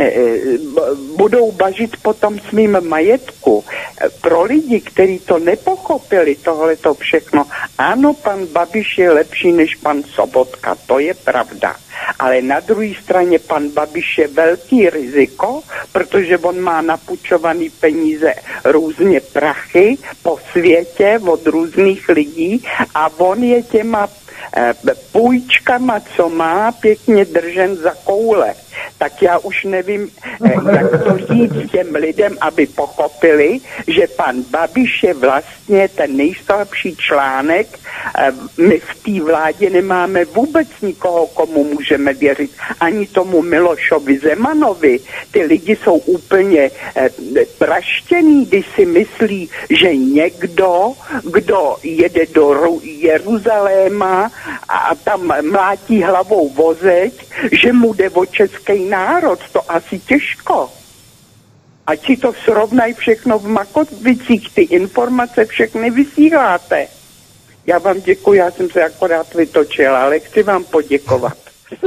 budou bažit po tom svým majetku. Pro lidi, kteří to nepochopili, tohleto všechno, ano, pan Babiš je lepší než pan Sobotka, to je pravda. Ale na druhé straně pan Babiš je velký riziko, protože on má napůjčovaný peníze různě prachy po světě od různých lidí a on je těma půjčkama, co má, pěkně držen za koule. Tak já už nevím, jak to říct těm lidem, aby pochopili, že pan Babiš je vlastně ten nejslabší článek. My v té vládě nemáme vůbec nikoho, komu můžeme věřit. Ani tomu Milošovi Zemanovi. Ty lidi jsou úplně praštěný, když si myslí, že někdo, kdo jede do Jeruzaléma a tam mlátí hlavou vozeď, že mu jde o český národ, to asi těžko. Ať si to srovnají všechno v Makovicích, ty informace všechny vysíláte. Já vám děkuji, já jsem se akorát vytočila, ale chci vám poděkovat.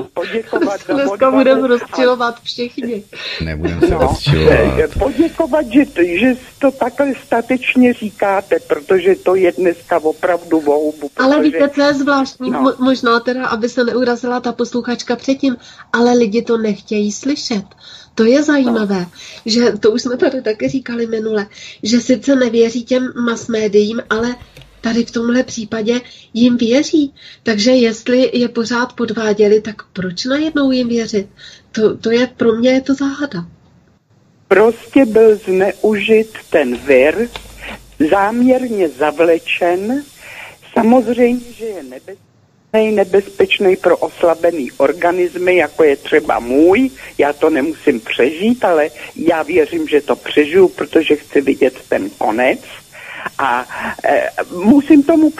Dneska budeme rozčilovat všichni. Nebudeme se rozčilovat. Poděkovat, že to takhle statečně říkáte, protože to je dneska opravdu vohubu. Ale víte, co je zvláštní? No. Možná teda, aby se neurazila ta posluchačka předtím, ale lidi to nechtějí slyšet. To je zajímavé, že to už jsme tady taky říkali minule, že sice nevěří těm mass médiím, ale tady v tomhle případě jim věří. Takže jestli je pořád podváděli, tak proč najednou jim věřit? To je pro mě je to záhada. Prostě byl zneužit ten vir, záměrně zavlečen. Samozřejmě, že je nebezpečný pro oslabený organismy, jako je třeba můj. Já to nemusím přežít, ale já věřím, že to přežiju, protože chci vidět ten konec. A musím tomu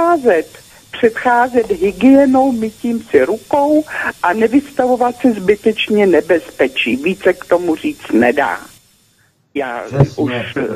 předcházet hygienou, mytím si rukou a nevystavovat se zbytečně nebezpečí. Více k tomu říct nedá. Já už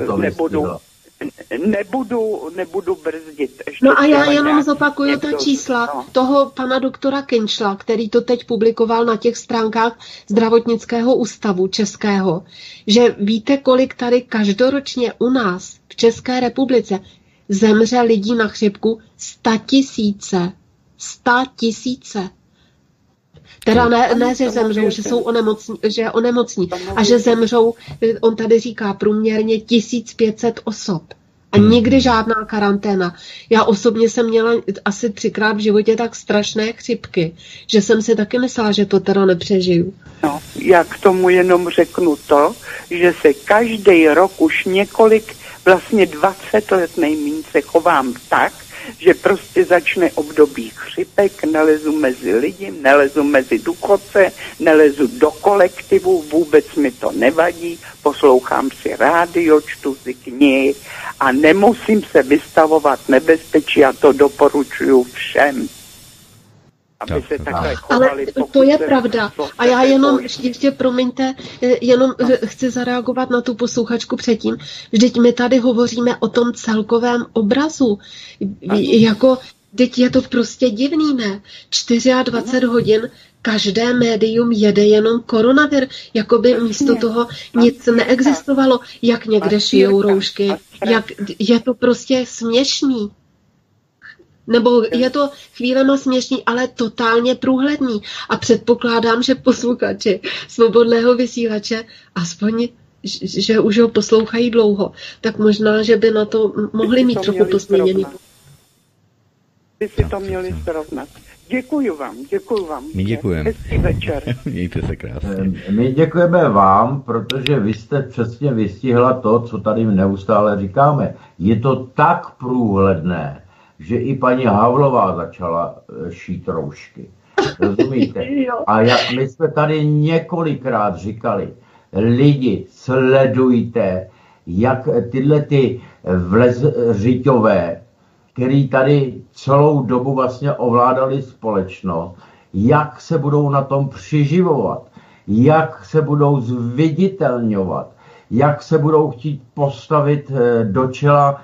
nebudu brzdit. No a já jenom zopakuju ta čísla toho pana doktora Kinčla, který to teď publikoval na těch stránkách Zdravotnického ústavu českého, že víte, kolik tady každoročně u nás v České republice zemře lidí na chřipku? 100 000. 100 000. Teda ne, že zemřou, že jsou onemocní a že zemřou, on tady říká, průměrně 1500 osob. A nikdy žádná karanténa. Já osobně jsem měla asi 3krát v životě tak strašné chřipky, že jsem si taky myslela, že to teda nepřežiju. No, já k tomu jenom řeknu to, že se každý rok už vlastně 20 let nejméně se chovám tak, že prostě začne období chřipek, nelezu mezi lidi, nelezu mezi důchodce, nelezu do kolektivu, vůbec mi to nevadí, poslouchám si rádio, čtu si knihy a nemusím se vystavovat nebezpečí a to doporučuju všem. Aby se takhle chovali, ale to je pravda. A já jenom, ještě promiňte, jenom chci zareagovat na tu posluchačku předtím. Vždyť my tady hovoříme o tom celkovém obrazu. Jako, teď je to prostě divný, ne? 24 hodin každé médium jede jenom koronavir, jako by místo toho nic neexistovalo. Jak někde šijou roušky, jak je to prostě směšný. Nebo je to chvílema směšný, ale totálně průhledný. A předpokládám, že posluchači Svobodného vysílače, aspoň, že už ho poslouchají dlouho, tak možná, že by na to mohli mít trochu pozměněný. By si to měli srovnat. Děkuju vám. My děkujeme. Hezký večer. Mějte se krásně. My děkujeme vám, protože vy jste přesně vystihla to, co tady neustále říkáme. Je to tak průhledné, že i paní Havlová začala šít roušky. Rozumíte? A my jsme tady několikrát říkali, lidi, sledujte, jak tyhle ty vlezřiťové, který tady celou dobu vlastně ovládali společnost, jak se budou na tom přiživovat, jak se budou zviditelňovat, jak se budou chtít postavit do čela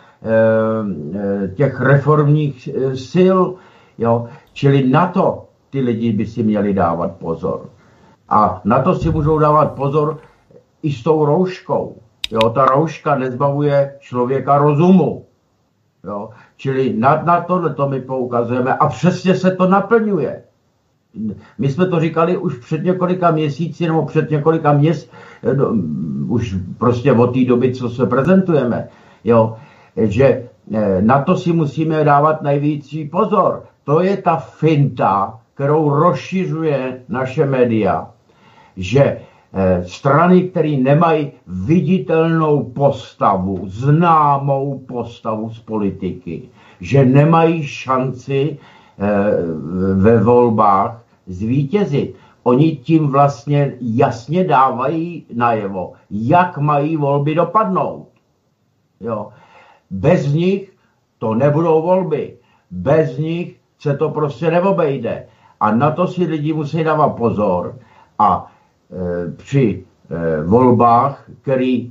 těch reformních sil, jo? Čili na to ty lidi by si měli dávat pozor. A na to si můžou dávat pozor i s tou rouškou. Jo? Ta rouška nezbavuje člověka rozumu. Jo? Čili na tohleto my poukazujeme a přesně se to naplňuje. My jsme to říkali už před několika měsíci nebo před několika už prostě od té doby, co se prezentujeme, jo? Že na to si musíme dávat největší pozor. To je ta finta, kterou rozšiřuje naše média, že strany, které nemají viditelnou postavu, známou postavu z politiky, že nemají šanci ve volbách zvítězit. Oni tím vlastně jasně dávají najevo, jak mají volby dopadnout. Jo. Bez nich to nebudou volby. Bez nich se to prostě neobejde. A na to si lidi musí dávat pozor. A při volbách, který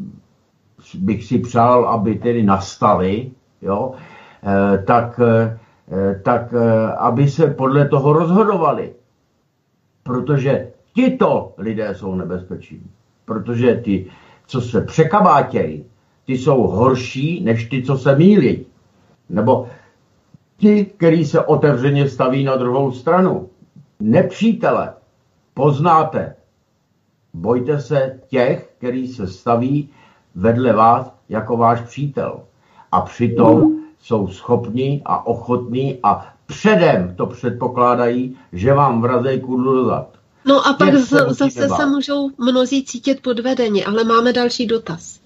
bych si přál, aby tedy nastaly, jo, tak aby se podle toho rozhodovali. Protože tito lidé jsou nebezpečí. Protože ty, co se překabátějí, ty jsou horší, než ty, co se mýlí. Nebo ti, který se otevřeně staví na druhou stranu. Nepřítele poznáte. Bojte se těch, který se staví vedle vás jako váš přítel. A přitom jsou schopní a ochotní a předem to předpokládají, že vám vrazej kudlu dozad. No a pak zase se můžou mnozí cítit podvedeni, ale máme další dotaz.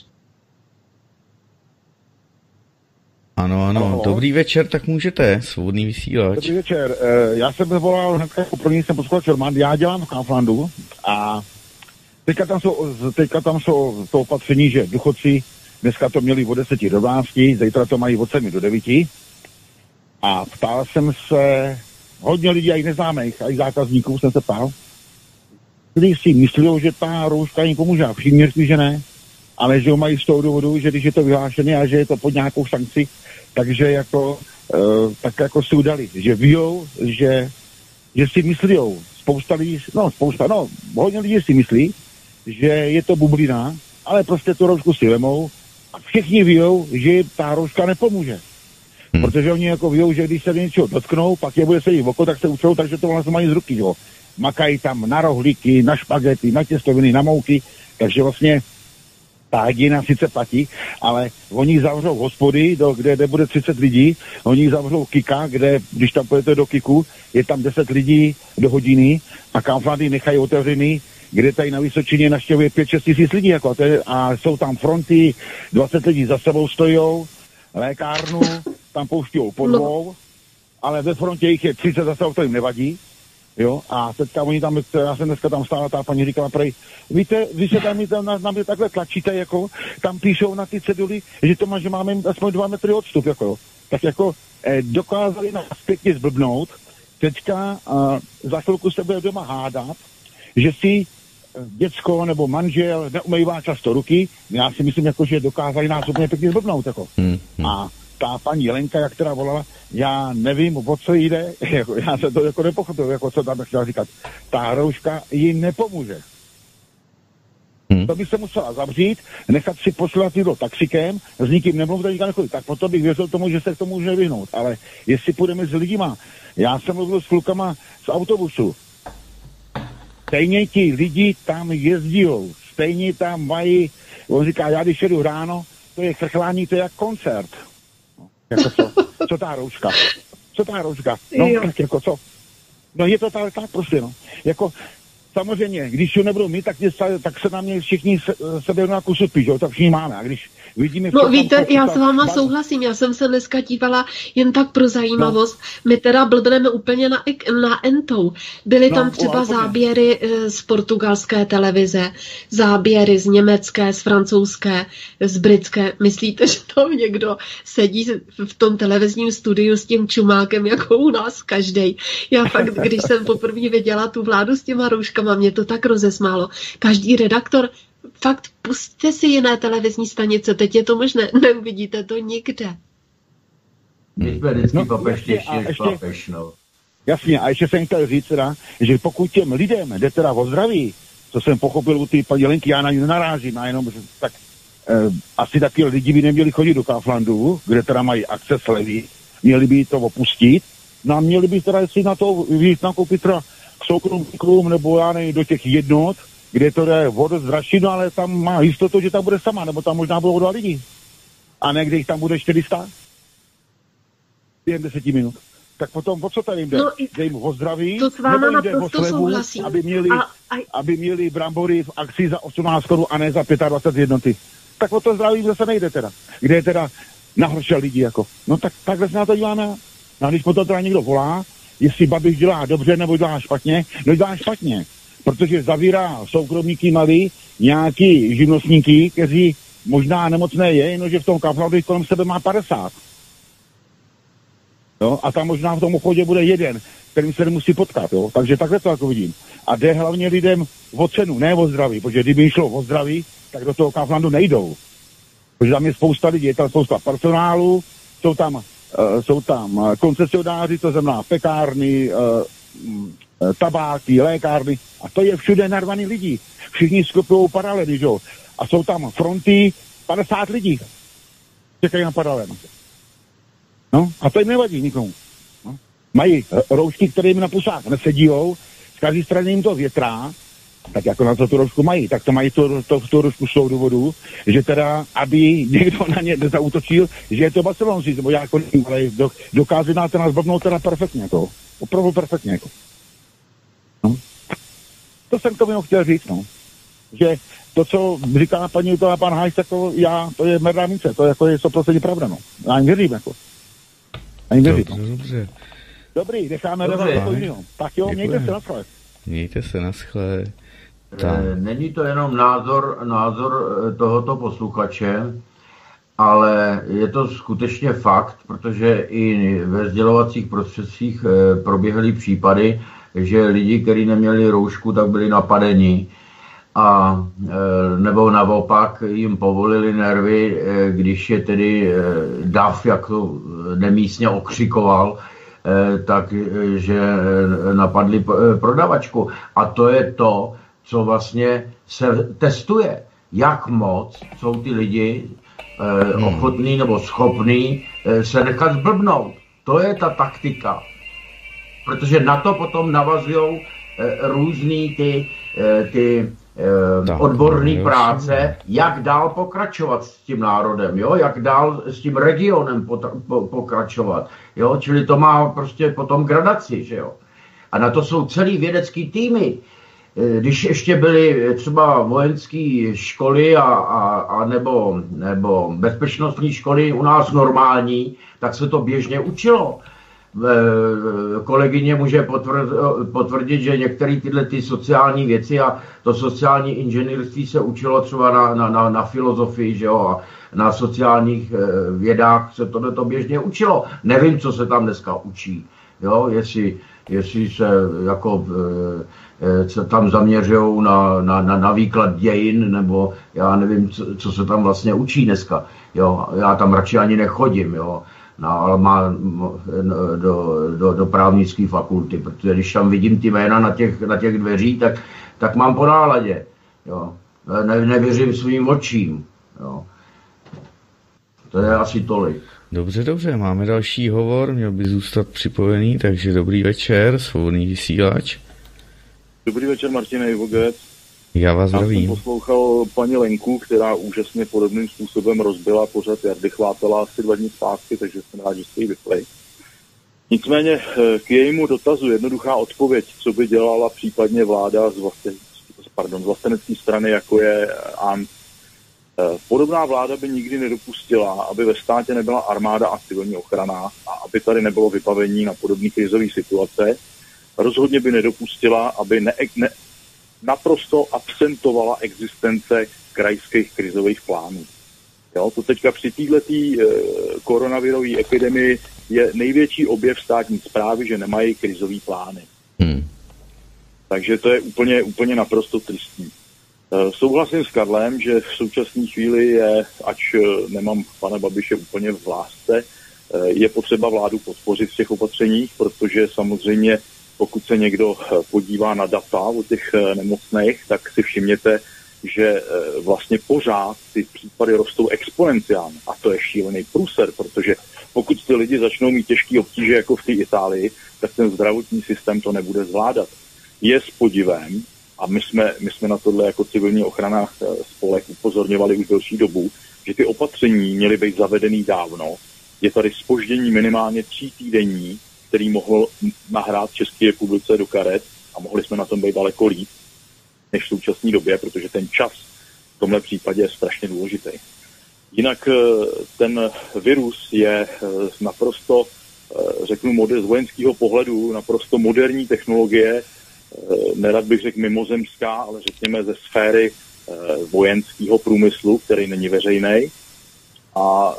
Ano. Dobrý večer, tak můžete, Svobodný vysílač. Dobrý večer, já jsem volal hnedka první, jsem posluchač Roman, já dělám v Kauflandu a teďka tam jsou to opatření, že důchodci dneska to měli od 10 do 12, zítra to mají od 7 do 9 a ptal jsem se hodně lidí, i neznámých, i zákazníků jsem se ptal, kteří si myslí, že ta rouška jim pomůže a všichni řekli, že ne, ale že ho mají z toho důvodu, že když je to vyhlášené a že je to pod nějakou sankci, takže jako, tak jako si udali, že víjou, že si myslí, hodně lidí si myslí, že je to bublina, ale prostě tu roušku si vemou a všichni víjou, že ta rouška nepomůže. Protože oni jako vědou, že když se něčeho dotknou, pak je bude sedět v oko, tak se utřou, takže to vlastně mají z ruky, jo. Makají tam na rohlíky, na špagety, na těstoviny, na mouky, takže vlastně ta hygiena sice platí, ale oni zavřou hospody, kde bude 30 lidí, oni zavřou kika, kde, když tam půjdete do kiku, je tam 10 lidí do hodiny a kauflandy nechají otevřený, kde tady na Vysočině navštěvuje 5-6 tisíc lidí, jako, a jsou tam fronty, 20 lidí za sebou stojou, lékárnu, tam pouštějou po dvou, ale ve frontě jich je 30 za sebou, to jim nevadí. Jo, a teďka oni tam, já jsem dneska tam stála, ta paní říkala prej, víte, vy se tam na mě takhle tlačíte, jako, tam píšou na ty ceduly, že máme aspoň 2 metry odstup, jako, tak jako dokázali nás pěkně zblbnout, teďka za chvilku se bude doma hádat, že si děcko nebo manžel neumývá často ruky, já si myslím, jako, že dokázali nás úplně pěkně zblbnout, jako. A ta paní Jelenka, jak teda volala, já nevím, o co jde, jako, já se to jako nepochopil, jako co tam chtěla říkat. Ta rouška jí nepomůže. To by se musela zavřít, nechat si poslat do taxikem, s nikým nemluvit, nikam nechodit. Tak potom bych věřil tomu, že se k tomu může vyhnout. Ale jestli půjdeme s lidima, já jsem mluvil s klukama z autobusu, stejně ti lidi tam jezdijou, stejně tam mají, on říká, já když jedu ráno, to je chrchlání, to je jak koncert. Jako co ta rouška? Co ta rouška? No, tak jako co? No je to tak prostě, no. Jako, samozřejmě, když ji nebudou mít, tak se na mě všichni sebe na kusu píš, tak všichni máme. A když vidíme... No víte, já s váma souhlasím, já jsem se dneska dívala jen tak pro zajímavost. No. My teda blbneme úplně na entou. Byly tam třeba záběry z portugalské televize, záběry z německé, z francouzské, z britské. Myslíte, že tam někdo sedí v tom televizním studiu s tím čumákem, jako u nás každej? Já fakt, když jsem poprvé viděla tu vládu s těma rouškama, mě to tak rozesmálo. Každý redaktor, fakt pusťte si jiné televizní stanice, teď je to možné, neuvidíte to nikde. My jsme vždycky papeštější než papež, no. Jasně, a ještě jsem chtěl říct teda, že pokud těm lidem jde teda o zdraví, co jsem pochopil u té paní Lenky, já na ní nenarážím, a jenom, tak asi taky lidi by neměli chodit do Kauflandu, kde teda mají akce slevy, měli by to opustit, no a měli by teda si na to jít nakoupit teda k soukromníkům, nebo já nevím, do těch jednot, kde to jde vodu zdražší, no ale tam má jistotu, že tam bude sama, nebo tam možná budou 2 lidi. A ne, kde jich tam bude 400? Během 10 minut. Tak potom, o co tady jim jde? Jde jim o zdraví, nebo jim jde o slevu, aby měli brambory v akci za 18 korun a ne za 25 jednoty. Tak o to zdraví zase nejde teda. Kde je teda nahoršel lidi, jako. No tak takhle se na to díváme. A když potom teda někdo volá, jestli Babiš dělá dobře nebo dělá špatně, no dělá špatně. Protože zavírá soukromníky malý, nějaký živnostníky, kteří možná nemocné je, jenomže v tom Kauflandu kolem sebe má 50. Jo? A tam možná v tom obchodě bude jeden, kterým se nemusí potkat. Jo? Takže takhle to jako vidím. A jde hlavně lidem o cenu, ne o zdraví. Protože kdyby šlo o zdraví, tak do toho Kauflandu nejdou. Protože tam je spousta lidí, je tam spousta personálu, jsou tam koncesionáři, to znamená pekárny, tabáky, lékárny, a to je všude narvaný lidí. Všichni skupují paralely, že? A jsou tam fronty 50 lidí. Čekají na paralel. No, a to jim nevadí nikomu. No. Mají roušky, které jim na pusách nesedíjou, z každé strany jim to větrá, tak jako na to tu roušku mají, tak to mají tu roušku z toho důvodu, že teda, aby někdo na ně nezaútočil, že je to Barcelonci, nebo jako nevím, ale dokáže nás zblbnout teda perfektně, jako. Opravdu perfektně, jako. No. To jsem tomu chtěl říct, no. Že to, co říká paní to a pan Hajs, jako to je mrdá mince, to jako je 100% pravda, no. Já jim věřím, jako. Dobře. Dobrý, necháme revalovat. Tak jo, mějte se na schle. Mějte se na schle. Není to jenom názor tohoto posluchače, ale je to skutečně fakt, protože i ve sdělovacích prostředcích proběhly případy, že lidi, kteří neměli roušku, tak byli napadeni a nebo naopak jim povolili nervy, když je tedy dav, jak to nemístně okřikoval, takže napadli prodavačku. A to je to, co vlastně se testuje, jak moc jsou ty lidi ochotný nebo schopný se nechat zblbnout. To je ta taktika. Protože na to potom navazují různý ty odborné práce, jak dál pokračovat s tím národem, jo? Jak dál s tím regionem pokračovat. Jo? Čili to má prostě potom gradaci. Že jo? A na to jsou celý vědecký týmy. Když ještě byly třeba vojenské školy a nebo bezpečnostní školy u nás normální, tak se to běžně učilo. Kolegyně může potvrdit, že některé tyhle ty sociální věci a to sociální inženýrství se učilo třeba na filozofii, že jo, a na sociálních vědách se to běžně učilo. Nevím, co se tam dneska učí, jo, jestli se jako se tam zaměřují na výklad dějin, nebo já nevím, co se tam vlastně učí dneska. Jo, já tam radši ani nechodím, jo. Ale má do právnické fakulty, protože když tam vidím ty jména na těch dveří, tak mám po náladě. Jo. Nevěřím svým očím. Jo. To je asi tolik. Dobře, máme další hovor, měl by zůstat připojený, takže dobrý večer, svobodný vysílač. Dobrý večer, Martine Ivogec. Já vás zdravím. Já jsem poslouchal paní Lenku, která úžasně podobným způsobem rozbila pořad Jardy Chvátala asi 2 dny zpátky, takže jsem rád, že jste ji vypli. Nicméně k jejímu dotazu jednoduchá odpověď, co by dělala případně vláda z vlastenecké strany, jako je ANO. Podobná vláda by nikdy nedopustila, aby ve státě nebyla armáda a civilní ochrana a aby tady nebylo vybavení na podobné krizové situace. Rozhodně by nedopustila, aby naprosto absentovala existence krajských krizových plánů. Jo, to teďka při této koronavirové epidemii je největší objev státní správy, že nemají krizový plány. Takže to je úplně naprosto tristní. Souhlasím s Karlem, že v současné chvíli je, ač nemám pana Babiše úplně v lásce, je potřeba vládu podpořit v těch opatřeních, protože samozřejmě pokud se někdo podívá na data o těch nemocných, tak si všimněte, že vlastně pořád ty případy rostou exponenciálně. A to je šílený průser, protože pokud ty lidi začnou mít těžké obtíže jako v té Itálii, tak ten zdravotní systém to nebude zvládat. Je s podivem, a my jsme na tohle jako civilní ochrana spolek upozorňovali už delší dobu, že ty opatření měly být zavedený dávno. Je tady zpoždění minimálně 3 týdenní, který mohl nahrát České republice do karet a mohli jsme na tom být daleko líp než v současné době, protože ten čas v tomhle případě je strašně důležitý. Jinak ten virus je naprosto, řeknu z vojenského pohledu, naprosto moderní technologie, nerad bych řekl mimozemská, ale řekněme ze sféry vojenského průmyslu, který není veřejný. A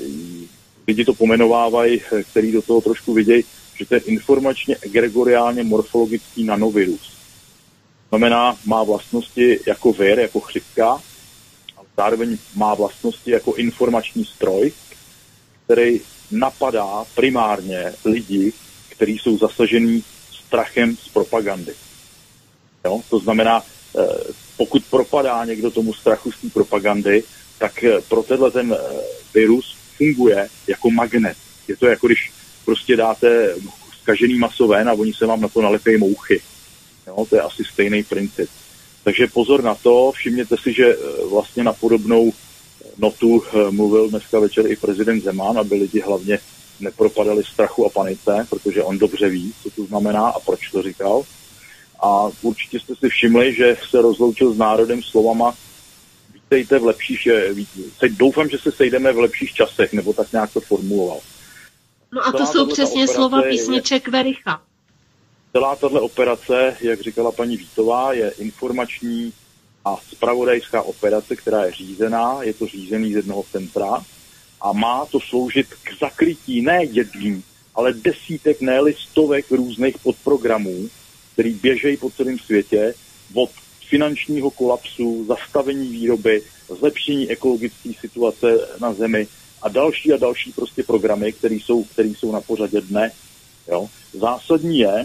lidi to pomenovávají, který do toho trošku vidějí, že to je informačně egregoriálně morfologický nanovirus. Znamená, má vlastnosti jako vir, jako chřipka, ale zároveň má vlastnosti jako informační stroj, který napadá primárně lidi, kteří jsou zasažení strachem z propagandy. Jo? To znamená, pokud propadá někdo tomu strachu z té propagandy, tak pro ten virus funguje jako magnet. Je to jako když prostě dáte zkažený maso ven a oni se vám na to nalepějí mouchy. Jo, to je asi stejný princip. Takže pozor na to, všimněte si, že vlastně na podobnou notu mluvil dneska večer i prezident Zeman, aby lidi hlavně nepropadali strachu a panice, protože on dobře ví, co to znamená a proč to říkal. A určitě jste si všimli, že se rozloučil s národem slovama vítejte v lepších, doufám, že se sejdeme v lepších časech, nebo tak nějak to formuloval. No a to jsou přesně slova písniček Vericha. Celá tato operace, jak říkala paní Vítová, je informační a zpravodajská operace, která je řízená, je to řízený z jednoho centra a má to sloužit k zakrytí ne jedním, ale desítek, ne-li stovek různých podprogramů, který běžejí po celém světě od finančního kolapsu, zastavení výroby, zlepšení ekologické situace na zemi a další prostě programy, které jsou na pořadě dne. Jo. Zásadní je,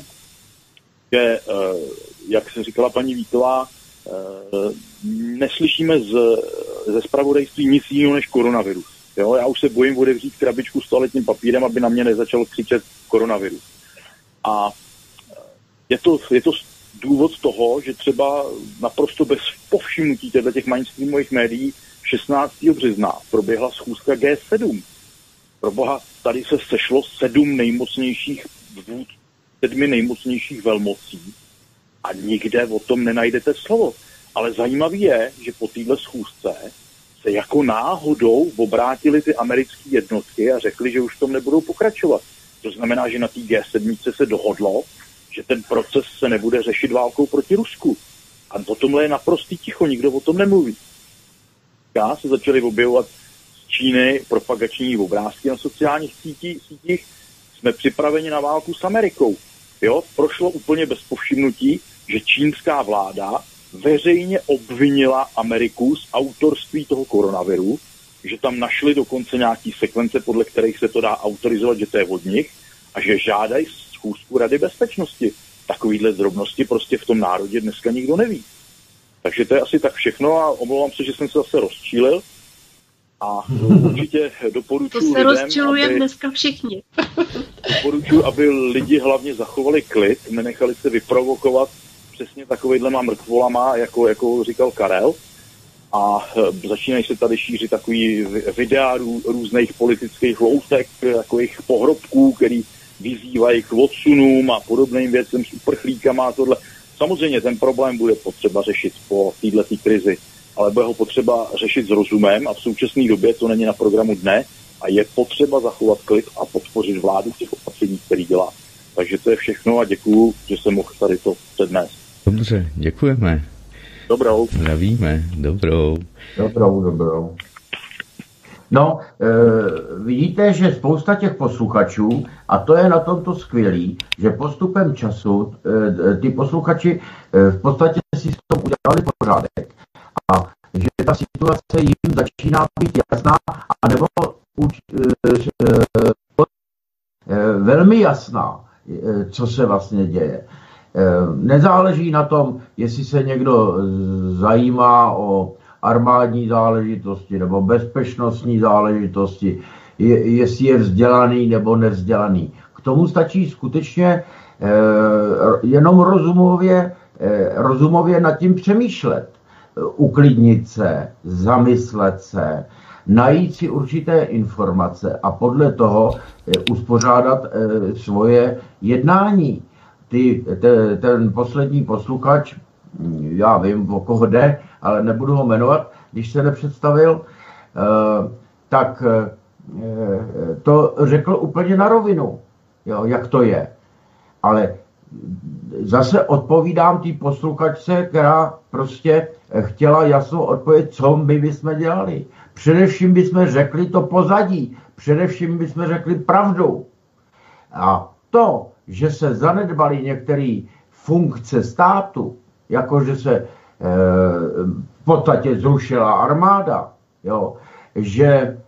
že, jak se říkala paní Vítová, neslyšíme ze zpravodajství nic jiného než koronavirus. Jo? Já už se bojím otevřít krabičku s toaletním papírem, aby na mě nezačal křičet koronavirus. A je to důvod toho, že třeba naprosto bez povšimnutí těch mainstreamových médií 16. března proběhla schůzka G7. Proboha, tady se sešlo 7 nejmocnějších velmocí a nikde o tom nenajdete slovo. Ale zajímavé je, že po téhle schůzce se jako náhodou obrátily ty americké jednotky a řekli, že už v tom nebudou pokračovat. To znamená, že na té G7 se dohodlo, že ten proces se nebude řešit válkou proti Rusku. A o tomhle je naprostý ticho, nikdo o tom nemluví. Se začaly objevovat z Číny propagační obrázky na sociálních sítích. Jsme připraveni na válku s Amerikou. Jo? Prošlo úplně bez povšimnutí, že čínská vláda veřejně obvinila Ameriku z autorství toho koronaviru, že tam našli dokonce nějaký sekvence, podle kterých se to dá autorizovat, že to je od nich, a že žádají schůzku Rady bezpečnosti. Takovýhle drobnosti prostě v tom národě dneska nikdo neví. Takže to je asi tak všechno a omlouvám se, že jsem se zase rozčílil. A určitě doporučuji lidem, to se rozčiluje dneska všichni. Doporučuji, aby lidi hlavně zachovali klid, nenechali se vyprovokovat přesně takovejhlema mrtvolama, jako říkal Karel. A začínají se tady šířit takový videa různých politických loutek, jako jejich pohrobků, který vyzývají k odsunům a podobným věcem s uprchlíkama a tohle. Samozřejmě ten problém bude potřeba řešit po této krizi, ale bude ho potřeba řešit s rozumem a v současné době to není na programu dne a je potřeba zachovat klid a podpořit vládu v těch opatřeních, který dělá. Takže to je všechno a děkuju, že jsem mohl tady to přednést. Dobře, děkujeme. Dobrou. Zdravíme, dobrou. Dobrou. No, vidíte, že spousta těch posluchačů, a to je na tomto skvělý, že postupem času ty posluchači v podstatě si s tom udělali pořádek. A že ta situace jim začíná být jasná, anebo velmi jasná, co se vlastně děje. Nezáleží na tom, jestli se někdo zajímá o armádní záležitosti nebo bezpečnostní záležitosti, jestli je vzdělaný nebo nevzdělaný. K tomu stačí skutečně jenom rozumově nad tím přemýšlet, uklidnit se, zamyslet se, najít si určité informace a podle toho uspořádat svoje jednání. Ten poslední posluchač, já vím, o koho jde, ale nebudu ho jmenovat, když se nepředstavil, tak to řekl úplně na rovinu, jo, jak to je. Ale zase odpovídám té posluchačce, která prostě chtěla jasnou odpověď, co my bychom dělali. Především bychom řekli to pozadí, především bychom řekli pravdu. A to, že se zanedbaly některé funkce státu, jakože se v podstatě zrušila armáda, jo, že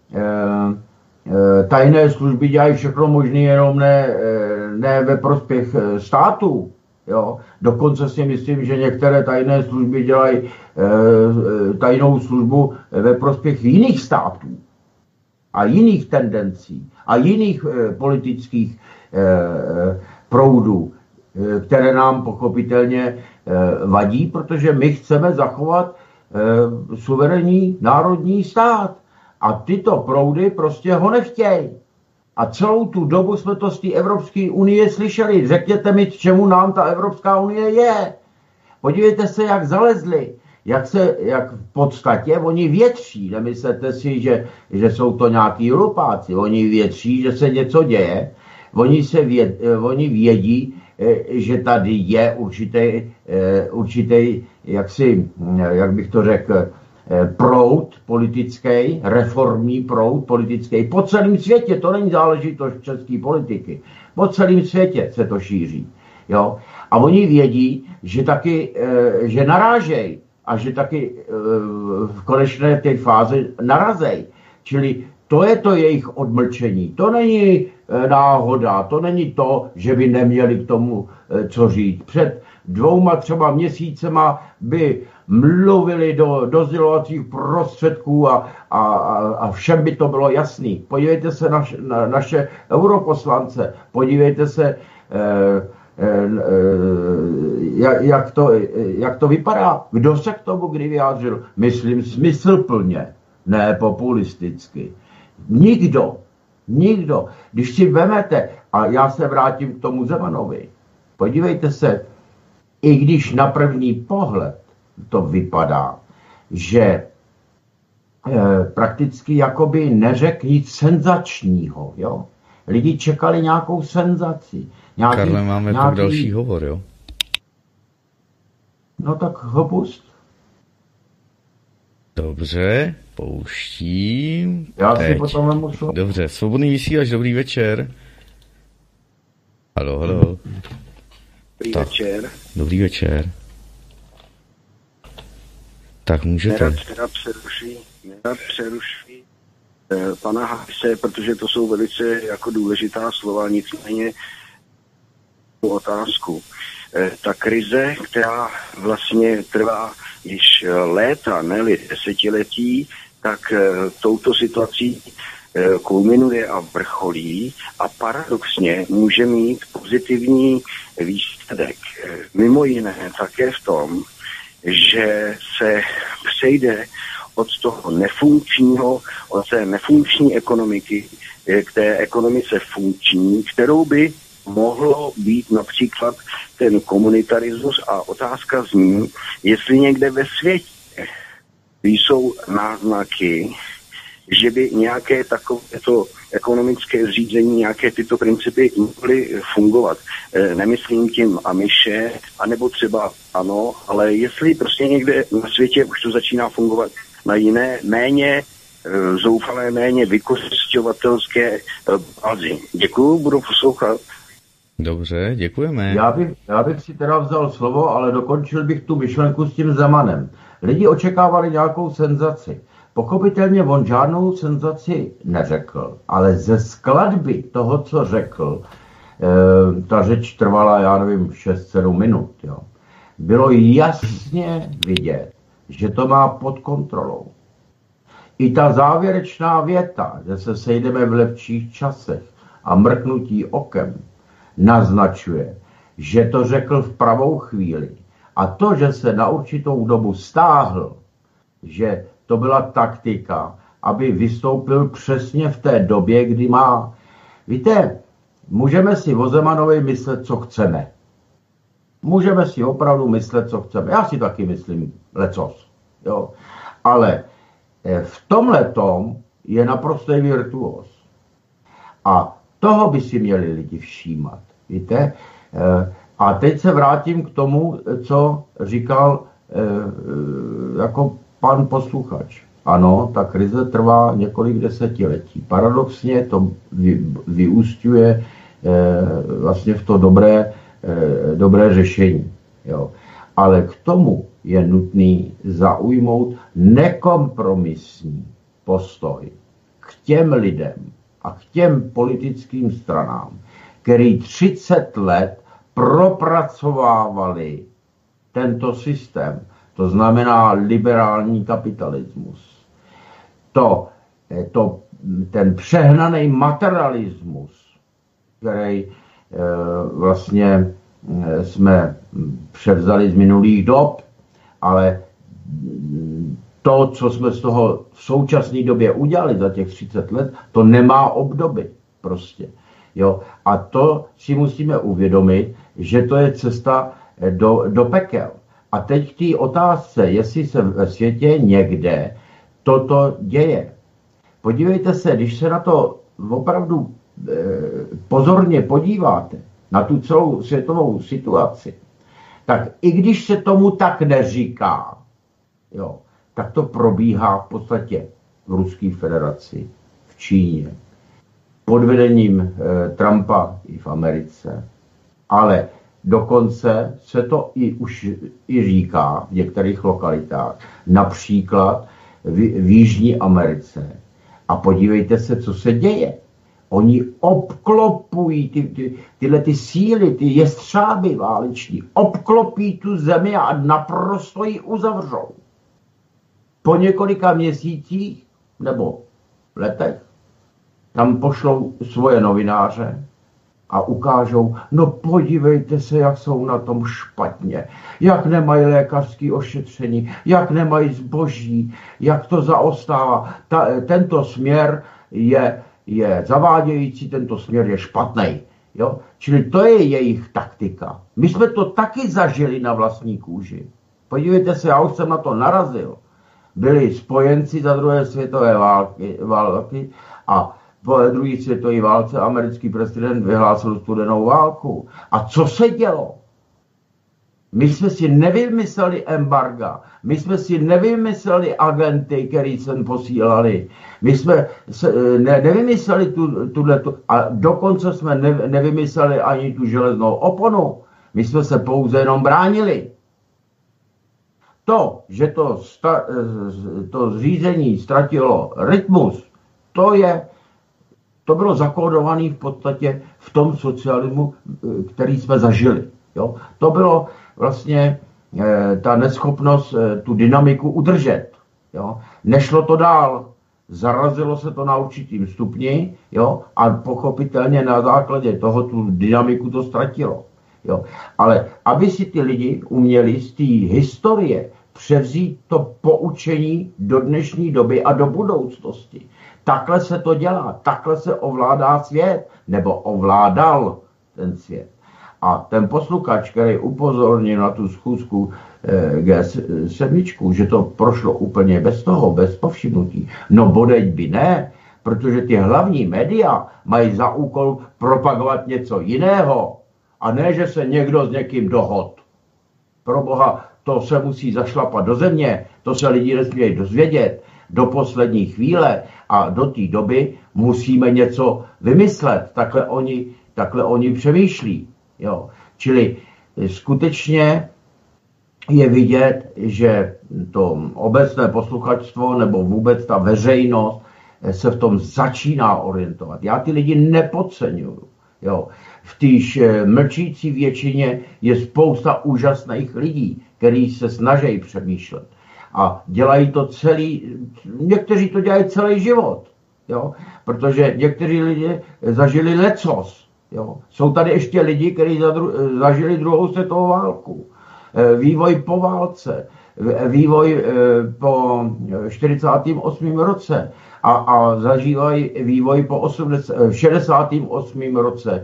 tajné služby dělají všechno možné, jenom ne ve prospěch státu. Jo. Dokonce si myslím, že některé tajné služby dělají tajnou službu ve prospěch jiných států a jiných tendencí a jiných politických proudů, které nám pochopitelně vadí, protože my chceme zachovat suverénní národní stát. A tyto proudy prostě ho nechtějí. A celou tu dobu jsme to z té Evropské unie slyšeli. Řekněte mi, čemu nám ta Evropská unie je. Podívejte se, jak zalezli. Jak v podstatě oni větří. Nemyslete si, že jsou to nějaký hlupáci. Oni větří, že se něco děje. Oni vědí, že tady je určitý jak bych to řekl, proud politický, reformní proud politický. Po celém světě, to není záležitost české politiky. Po celém světě se to šíří. Jo? A oni vědí, že narážejí a že taky v konečné té fázi narazej. Čili to je to jejich odmlčení. To není náhoda, to není to, že by neměli k tomu co říct. Před 2-3 měsícema by mluvili do sdělovacích prostředků a všem by to bylo jasný. Podívejte se na naše europoslance, podívejte se, jak to vypadá. Kdo se k tomu kdy vyjádřil? Myslím smysluplně, ne populisticky. Nikdo. Když si vemete, a já se vrátím k tomu Zemanovi, podívejte se, i když na první pohled to vypadá, že prakticky jakoby neřekl nic senzačního, jo. Lidi čekali nějakou senzaci. Karle, máme nějaký... další hovor, jo? No tak ho pust. Dobře, pouštím. Já teď si potom nemůžu. Dobře, svobodný vysílač, dobrý večer. Haló. Dobrý večer. Dobrý večer. Tak můžete. Nerad přeruší pana Haise, protože to jsou velice jako důležitá slova, nicméně otázku. Ta krize, která vlastně trvá již léta, ne-li desetiletí, tak touto situací kulminuje a vrcholí a paradoxně může mít pozitivní výsledek. Mimo jiné také v tom, že se přejde od toho nefunkčního, od té nefunkční ekonomiky k té ekonomice funkční, kterou by mohlo být například ten komunitarismus a otázka zní, jestli někde ve světě jsou náznaky, že by nějaké takovéto ekonomické zřízení, nějaké tyto principy mohly fungovat. Nemyslím tím Amiše, anebo třeba ano, ale jestli prostě někde na světě už to začíná fungovat na jiné, méně zoufalé, méně vykořisťovatelské bázi. Děkuju, budu poslouchat. Dobře, děkujeme. Já bych si teda vzal slovo, ale dokončil bych tu myšlenku s tím Zemanem. Lidi očekávali nějakou senzaci. Pochopitelně on žádnou senzaci neřekl, ale ze skladby toho, co řekl, ta řeč trvala, já nevím, 6-7 minut, jo. Bylo jasně vidět, že to má pod kontrolou. I ta závěrečná věta, že se sejdeme v lepších časech a mrknutí okem, naznačuje, že to řekl v pravou chvíli. A to, že se na určitou dobu stáhl, že to byla taktika, aby vystoupil přesně v té době, kdy má. Víte, můžeme si o Zemanovi myslet, co chceme. Můžeme si opravdu myslet, co chceme. Já si taky myslím lecos. Jo. Ale v tomhletom je naprostý virtuos. A toho by si měli lidi všímat. Víte? A teď se vrátím k tomu, co říkal jako pan posluchač. Ano, ta krize trvá několik desetiletí. Paradoxně to vyúsťuje vlastně v to dobré řešení. Jo. Ale k tomu je nutný zaujmout nekompromisní postoj k těm lidem a k těm politickým stranám, který 30 let propracovávali tento systém. To znamená liberální kapitalismus. Ten přehnaný materialismus, který vlastně jsme převzali z minulých dob, ale to, co jsme z toho v současné době udělali za těch 30 let, to nemá obdoby prostě. Jo? A to si musíme uvědomit, že to je cesta do pekel. A teď k té otázce, jestli se ve světě někde toto děje. Podívejte se, když se na to opravdu pozorně podíváte, na tu celou světovou situaci, tak i když se tomu tak neříká, jo, tak to probíhá v podstatě v Ruské federaci, v Číně, pod vedením Trumpa i v Americe, ale dokonce se to už říká v některých lokalitách, například v Jižní Americe. A podívejte se, co se děje. Oni obklopují tyhle ty síly, ty jestřáby váleční, obklopí tu zemi a naprosto ji uzavřou. Po několika měsících nebo letech tam pošlou svoje novináře a ukážou, no podívejte se, jak jsou na tom špatně, jak nemají lékařské ošetření, jak nemají zboží, jak to zaostává. Tento směr je zavádějící, tento směr je špatný. Jo? Čili to je jejich taktika. My jsme to taky zažili na vlastní kůži. Podívejte se, já už jsem na to narazil. Byli spojenci za druhé světové války a po druhé světové válce americký prezident vyhlásil studenou válku. A co se dělo? My jsme si nevymysleli embarga, my jsme si nevymysleli agenty, který sem posílali. My jsme nevymysleli tuhletu, a dokonce jsme nevymysleli ani tu železnou oponu. My jsme se pouze jenom bránili. To, že to zřízení ztratilo rytmus, to bylo zakódované v podstatě v tom socialismu, který jsme zažili. Jo? To bylo vlastně ta neschopnost tu dynamiku udržet. Jo? Nešlo to dál, zarazilo se to na určitým stupni, jo? A pochopitelně na základě toho tu dynamiku to ztratilo. Jo? Ale aby si ty lidi uměli z té historie převzít to poučení do dnešní doby a do budoucnosti. Takhle se to dělá, takhle se ovládá svět, nebo ovládal ten svět. A ten posluchač, který upozornil na tu schůzku G7, že to prošlo úplně bez toho, bez povšimnutí. No bodeď by ne, protože ty hlavní média mají za úkol propagovat něco jiného. A ne, že se někdo s někým dohod. Pro boha, to se musí zašlapat do země, to se lidi nesmějí dozvědět do poslední chvíle a do té doby musíme něco vymyslet. Takhle oni přemýšlí. Jo. Čili skutečně je vidět, že to obecné posluchačstvo nebo vůbec ta veřejnost se v tom začíná orientovat. Já ty lidi nepodceňuju. Jo. V té mlčící většině je spousta úžasných lidí, kteří se snaží přemýšlet. A dělají to někteří to dělají celý život. Jo. Protože někteří lidé zažili lecos. Jo. Jsou tady ještě lidi, kteří zažili druhou světovou válku, vývoj po válce, vývoj po 48. roce a zažívají vývoj po 68. roce,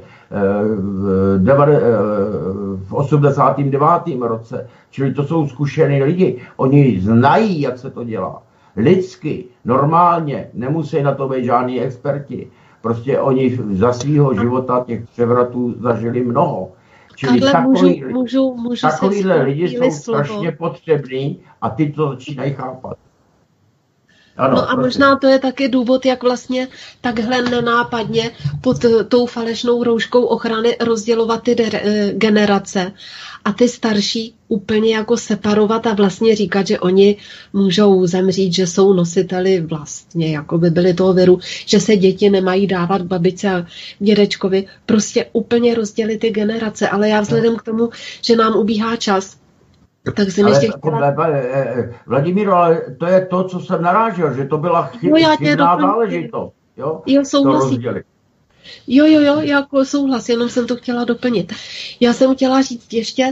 v 89. roce. Čili to jsou zkušený lidi. Oni znají, jak se to dělá. Lidsky, normálně, nemusí na to být žádní experti. Prostě oni za svýho života těch převratů zažili mnoho. Čili takovýhle lidi jsou strašně potřební a ty to začínají chápat. Ano, no a možná to je taky důvod, jak vlastně takhle nenápadně pod tou falešnou rouškou ochrany rozdělovat ty generace a ty starší úplně jako separovat a vlastně říkat, že oni můžou zemřít, že jsou nositeli vlastně, jako by byli toho viru, že se děti nemají dávat babičce a dědečkovi, prostě úplně rozdělit ty generace, ale já vzhledem k tomu, že nám ubíhá čas, tak jsem ještě chtěla... Vladimíro, ale to je to, co jsem narážel, že to byla chybná záležitost. Jo, souhlasím. Jo, jako souhlas, jenom jsem to chtěla doplnit. Já jsem chtěla říct ještě,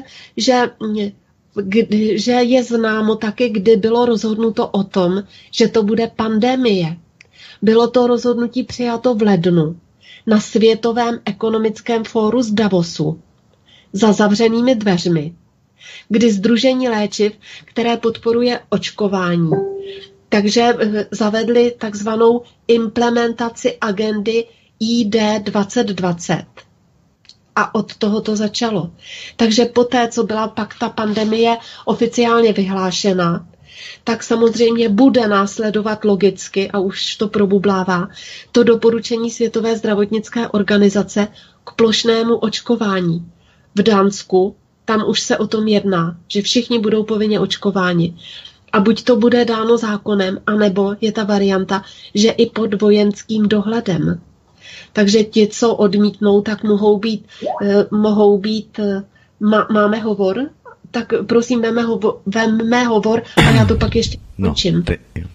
že je známo taky, kdy bylo rozhodnuto o tom, že to bude pandemie. Bylo to rozhodnutí přijato v lednu na Světovém ekonomickém fóru z Davosu za zavřenými dveřmi, kdy Sdružení léčiv, které podporuje očkování, takže zavedli takzvanou implementaci agendy ID 2020. A od toho to začalo. Takže poté, co byla pak ta pandemie oficiálně vyhlášena, tak samozřejmě bude následovat logicky, a už to probublává, to doporučení Světové zdravotnické organizace k plošnému očkování. V Dánsku tam už se o tom jedná, že všichni budou povinně očkováni. A buď to bude dáno zákonem, anebo je ta varianta, že i pod vojenským dohledem. Takže ti, co odmítnou, tak mohou být máme hovor? Tak prosím, vemme hovor a já to pak ještě končím.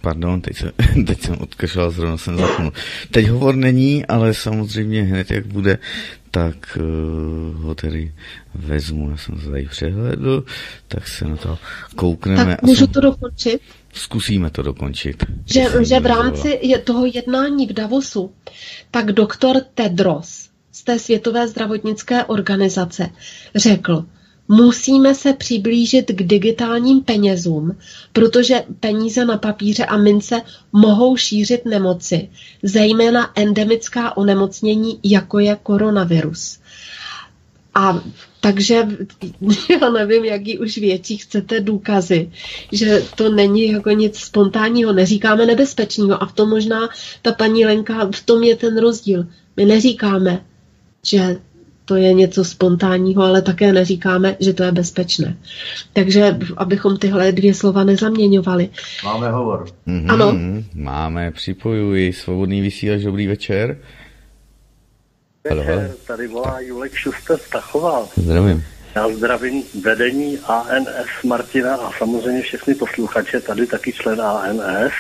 Teď jsem odkašlal, zrovna jsem zapnul. Teď hovor není, ale samozřejmě hned jak bude, tak ho tedy vezmu. Já jsem se tady přehlédl, tak se na to koukneme. Tak můžu to dokončit? Zkusíme to dokončit. Že v rámci toho jednání v Davosu, tak doktor Tedros z té Světové zdravotnické organizace řekl, musíme se přiblížit k digitálním penězům, protože peníze na papíře a mince mohou šířit nemoci, zejména endemická onemocnění, jako je koronavirus. A takže já nevím, jaký už větší chcete důkazy, že to není jako nic spontánního, neříkáme nebezpečného a v tom možná ta paní Lenka, v tom je ten rozdíl. My neříkáme, že to je něco spontánního, ale také neříkáme, že to je bezpečné. Takže abychom tyhle dvě slova nezaměňovali. Máme hovor. Ano. Máme, připojuji. Svobodný vysílač, dobrý večer. Večer, tady volá Julek Šuster z Tachova. Zdravím. Já zdravím vedení ANS Martina a samozřejmě všechny posluchače, tady taky člen ANS.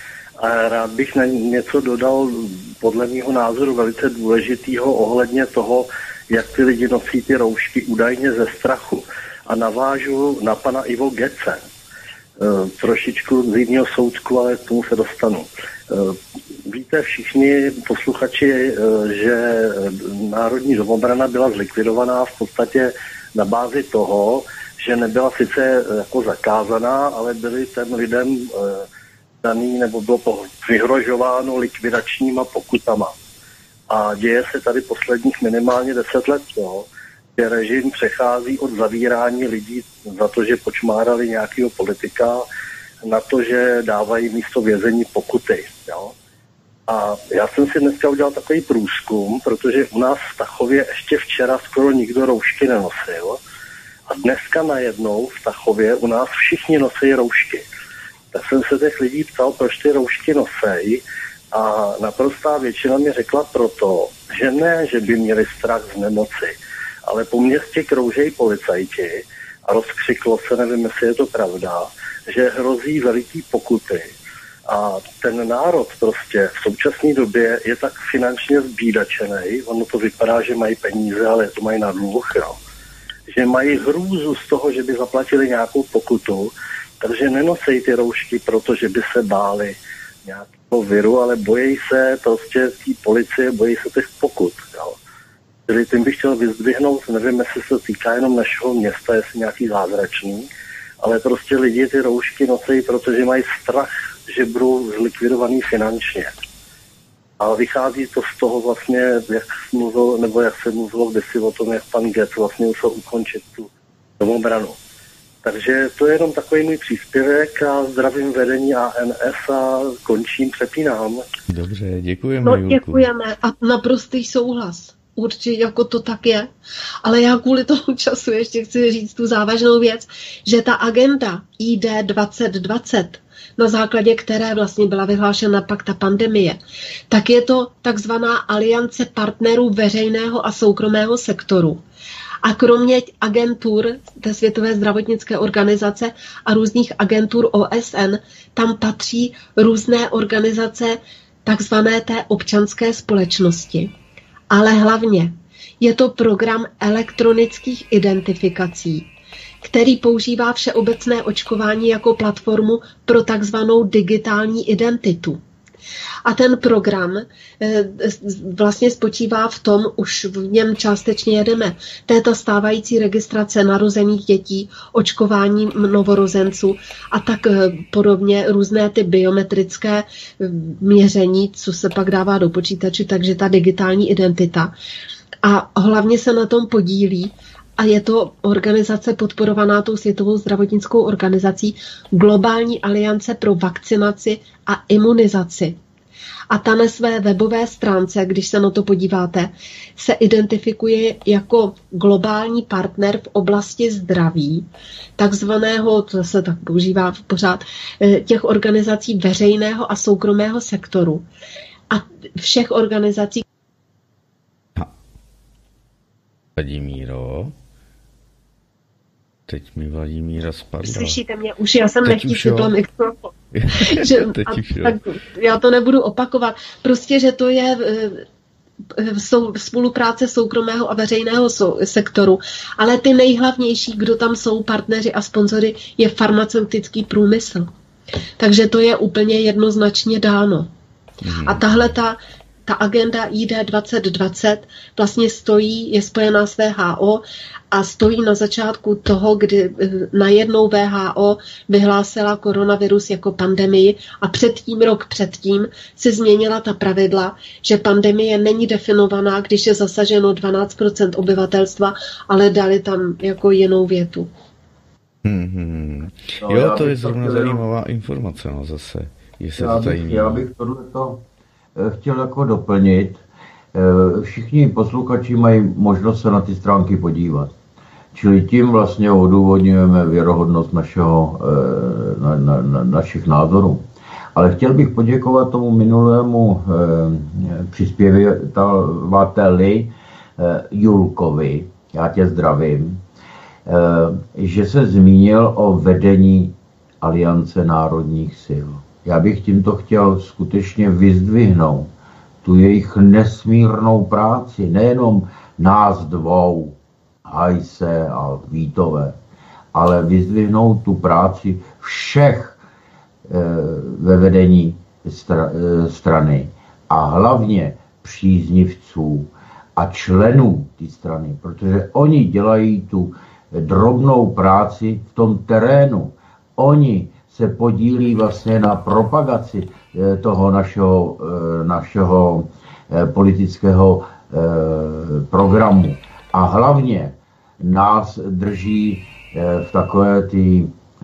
A rád bych na něco dodal, podle mého názoru velice důležitého ohledně toho, jak ty lidi nosí ty roušky údajně ze strachu. A navážu na pana Ivo Gece. Trošičku z jiného soudku, ale k tomu se dostanu. Víte všichni posluchači, že Národní domobrana byla zlikvidovaná v podstatě na bázi toho, že nebyla sice jako zakázaná, ale byly těm lidem daný, nebo bylo vyhrožováno likvidačníma pokutama. A děje se tady posledních minimálně 10 let, že režim přechází od zavírání lidí za to, že počmárali nějakého politika, na to, že dávají místo vězení pokuty. Jo? A já jsem si dneska udělal takový průzkum, protože u nás v Tachově ještě včera skoro nikdo roušky nenosil. A dneska najednou v Tachově u nás všichni nosí roušky. Tak jsem se těch lidí ptal, proč ty roušky nosejí. A naprostá většina mi řekla proto, že ne, že by měli strach z nemoci, ale po městě kroužejí policajti a rozkřiklo se, nevím, jestli je to pravda, že hrozí veliký pokuty. A ten národ prostě v současné době je tak finančně zbídačený, ono to vypadá, že mají peníze, ale to mají na dluh, jo. Že mají hrůzu z toho, že by zaplatili nějakou pokutu, takže nenosej ty roušky, protože by se báli nějakého viru, ale bojí se prostě té policie, bojí se těch pokut. Jo. Tedy tím bych chtěl vyzdvihnout, nevím, jestli se týká jenom našeho města, jestli nějaký zázračný, ale prostě lidi ty roušky nosejí, protože mají strach, že budou zlikvidovaný finančně. A vychází to z toho vlastně, jak mluvil, nebo jak se mluvilo kdysi o tom, jak pan Getz vlastně musel ukončit tu domobranu. Takže to je jenom takový můj příspěvek a zdravím vedení ANS a končím, přepínám. Dobře, děkujeme. No, děkujeme a naprostý souhlas. Určitě jako to tak je. Ale já kvůli tomu času ještě chci říct tu závažnou věc, že ta agenda ID 2020, na základě které vlastně byla vyhlášena pak ta pandemie, tak je to takzvaná aliance partnerů veřejného a soukromého sektoru. A kromě agentur té Světové zdravotnické organizace a různých agentur OSN, tam patří různé organizace takzvané té občanské společnosti. Ale hlavně je to program elektronických identifikací, který používá všeobecné očkování jako platformu pro takzvanou digitální identitu. A ten program vlastně spočívá v tom, už v něm částečně jedeme, této stávající registrace narozených dětí, očkování novorozenců a tak podobně různé ty biometrické měření, co se pak dává do počítačů, takže ta digitální identita. A hlavně se na tom podílí, a je to organizace podporovaná tou Světovou zdravotnickou organizací, Globální aliance pro vakcinaci a imunizaci. A ta na své webové stránce, když se na to podíváte, se identifikuje jako globální partner v oblasti zdraví, takzvaného, to se tak používá pořád, těch organizací veřejného a soukromého sektoru. A všech organizací, Vladimíro? Teď mi Vladimíra spadla. Slyšíte mě už, já jsem nechytla mikrofon. Tak já to nebudu opakovat. Prostě, že to je spolupráce soukromého a veřejného sektoru, ale ty nejhlavnější, kdo tam jsou partneři a sponzory, je farmaceutický průmysl. Takže to je úplně jednoznačně dáno. A tahle ta agenda ID 2020 vlastně je spojená s WHO a stojí na začátku toho, kdy najednou WHO vyhlásila koronavirus jako pandemii a rok předtím se změnila ta pravidla, že pandemie není definovaná, když je zasaženo 12% obyvatelstva, ale dali tam jako jinou větu. Jo, to je zrovna zajímavá informace, no zase. Já bych tohleto chtěl jako doplnit. Všichni posluchači mají možnost se na ty stránky podívat. Čili tím vlastně odůvodňujeme věrohodnost našich názorů. Ale chtěl bych poděkovat tomu minulému přispěvateli Julkovi, já tě zdravím, že se zmínil o vedení Aliance národních sil. Já bych tímto chtěl skutečně vyzdvihnout tu jejich nesmírnou práci, nejenom nás dvou, Hajse a Vítové, ale vyzdvihnout tu práci všech ve vedení strany a hlavně příznivců a členů té strany, protože oni dělají tu drobnou práci v tom terénu. Oni se podílí vlastně na propagaci toho našeho politického programu. A hlavně nás drží v takové ty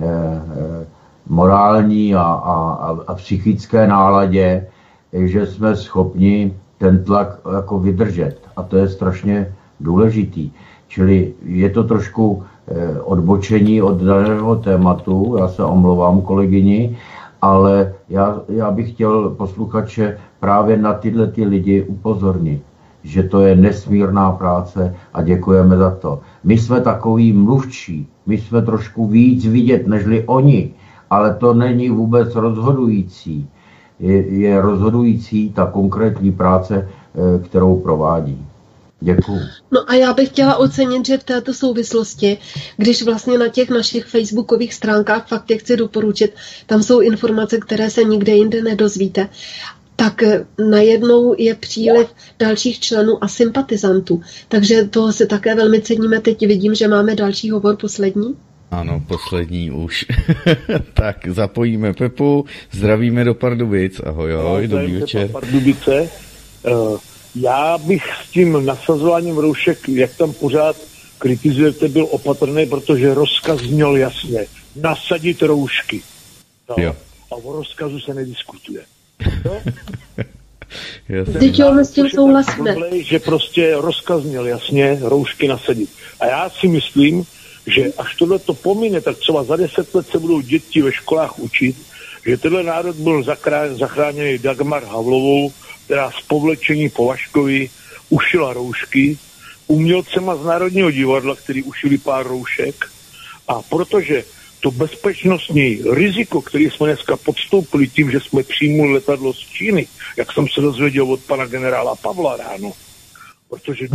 morální a psychické náladě, že jsme schopni ten tlak jako vydržet. A to je strašně důležitý. Čili je to trošku odbočení od daného tématu, já se omlouvám kolegyni, ale já bych chtěl posluchače právě na tyhle ty lidi upozornit, že to je nesmírná práce a děkujeme za to. My jsme takový mluvčí, my jsme trošku víc vidět nežli oni, ale to není vůbec rozhodující. Je rozhodující ta konkrétní práce, kterou provádí. Děkuju. No a já bych chtěla ocenit, že v této souvislosti, když vlastně na těch našich facebookových stránkách, fakt je chci doporučit, tam jsou informace, které se nikde jinde nedozvíte, tak najednou je příliv dalších členů a sympatizantů. Takže toho si také velmi ceníme. Teď vidím, že máme další hovor, poslední. Ano, poslední už. Tak zapojíme Pepu, zdravíme do Pardubic. Ahoj, dobrý večer. Pardubice. Já bych s tím nasazováním roušek, jak tam pořád kritizujete, byl opatrný, protože rozkaz zněl jasně. Nasadit roušky. No. Jo. A o rozkazu se nediskutuje. No? Teď s tím souhlasíme. Že prostě rozkaz měl jasně roušky nasadit. A já si myslím, že až tohle to pomine, tak třeba za 10 let se budou děti ve školách učit, že tenhle národ byl zachráněný Dagmar Havlovou, která z povlečení po Vaškovi ušila roušky, umělcema z Národního divadla, který ušili pár roušek. A protože to bezpečnostní riziko, které jsme dneska podstoupili tím, že jsme přijmuli letadlo z Číny, jak jsem se dozvěděl od pana generála Pavla ráno, protože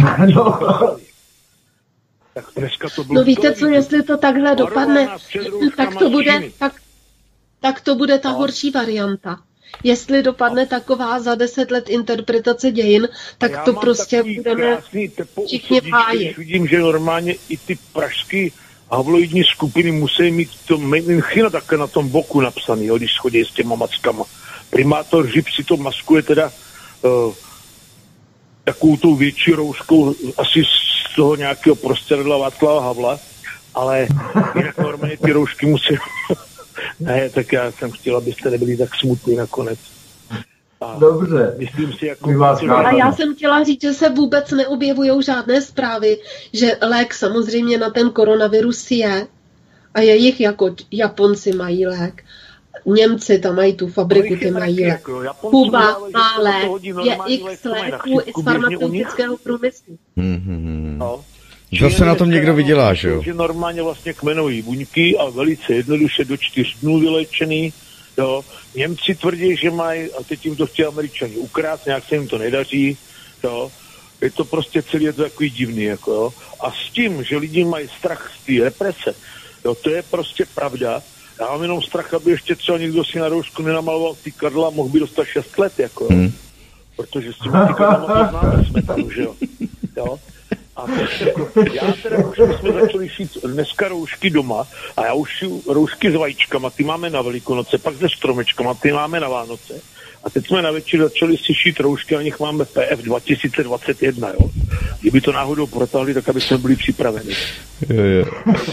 tak dneska to bylo... No víte co, jestli to takhle dopadne, tak to bude ta horší varianta. Jestli dopadne taková za 10 let interpretace dějin, tak to prostě budeme všichni hájit. Vidím, že normálně i ty pražský havloidní skupiny musí mít to Menchina také na tom boku napsaný, jo, když schodí s těma mackama. Primátor Žip si to maskuje teda takovou tou větší rouškou asi z toho nějakého prostředla Václava Havla, ale jinak normálně ty roušky musí... Ne, tak já jsem chtěl, abyste nebyli tak smutní nakonec. Dobře. Myslím si, jako... A já jsem chtěla říct, že se vůbec neobjevují žádné zprávy, že lék samozřejmě na ten koronavirus je a je jich jako Japonci mají lék. Němci tam mají tu fabriku, ty mají lék. Kuba má lék, je x léků i z farmaceutického průmyslu. No. Zase na tom někdo vydělá, že jo? Že normálně vlastně kmenové buňky a velice jednoduše do 4 dnů vylečený, jo. Němci tvrdí, že mají, a teď jim to chtějí Američani ukrát, nějak se jim to nedaří, jo. Je to prostě celý je to takový divný, jako jo. A s tím, že lidi mají strach z té represe, jo, to je prostě pravda. Já mám jenom strach, aby ještě třeba někdo si na roušku nenamaloval ty kadla a mohl by dostat 6 let, jako jo. Protože s tím ty kadlama poznáme smetanu, že jo. Jo. A já teda už jsme začali šít dneska roušky doma a já už šiju roušky s vajíčkama, ty máme na Velikonoce, pak se stromečkama, ty máme na Vánoce. A teď jsme na večer začali si šít roušky, a nich máme PF 2021, jo. Kdyby to náhodou protáhli, tak aby jsme byli připraveni. Jo.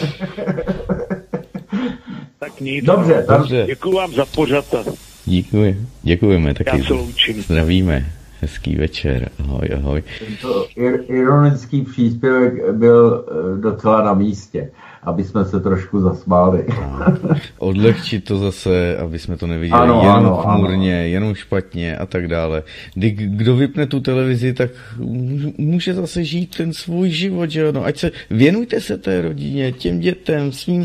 Tak nic. Dobře. Děkuju vám za pořad. Děkujeme taky. Já se loučím. Zdravíme. Hezký večer. Ahoj. Tento ironický příspěvek byl docela na místě, aby jsme se trošku zasmáli. Odlehčit to zase, aby jsme to neviděli jenom chmurně, jenom špatně a tak dále. Kdo vypne tu televizi, tak může zase žít ten svůj život, že ano. Ať se věnujte se té rodině, těm dětem, svým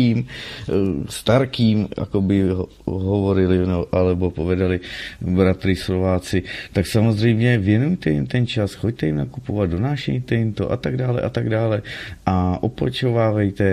starkým, jako by hovorili, no, alebo povedali bratry Slováci, tak samozřejmě věnujte jim ten čas, choďte jim nakupovat, donášejte jim to a tak dále a opočovávejte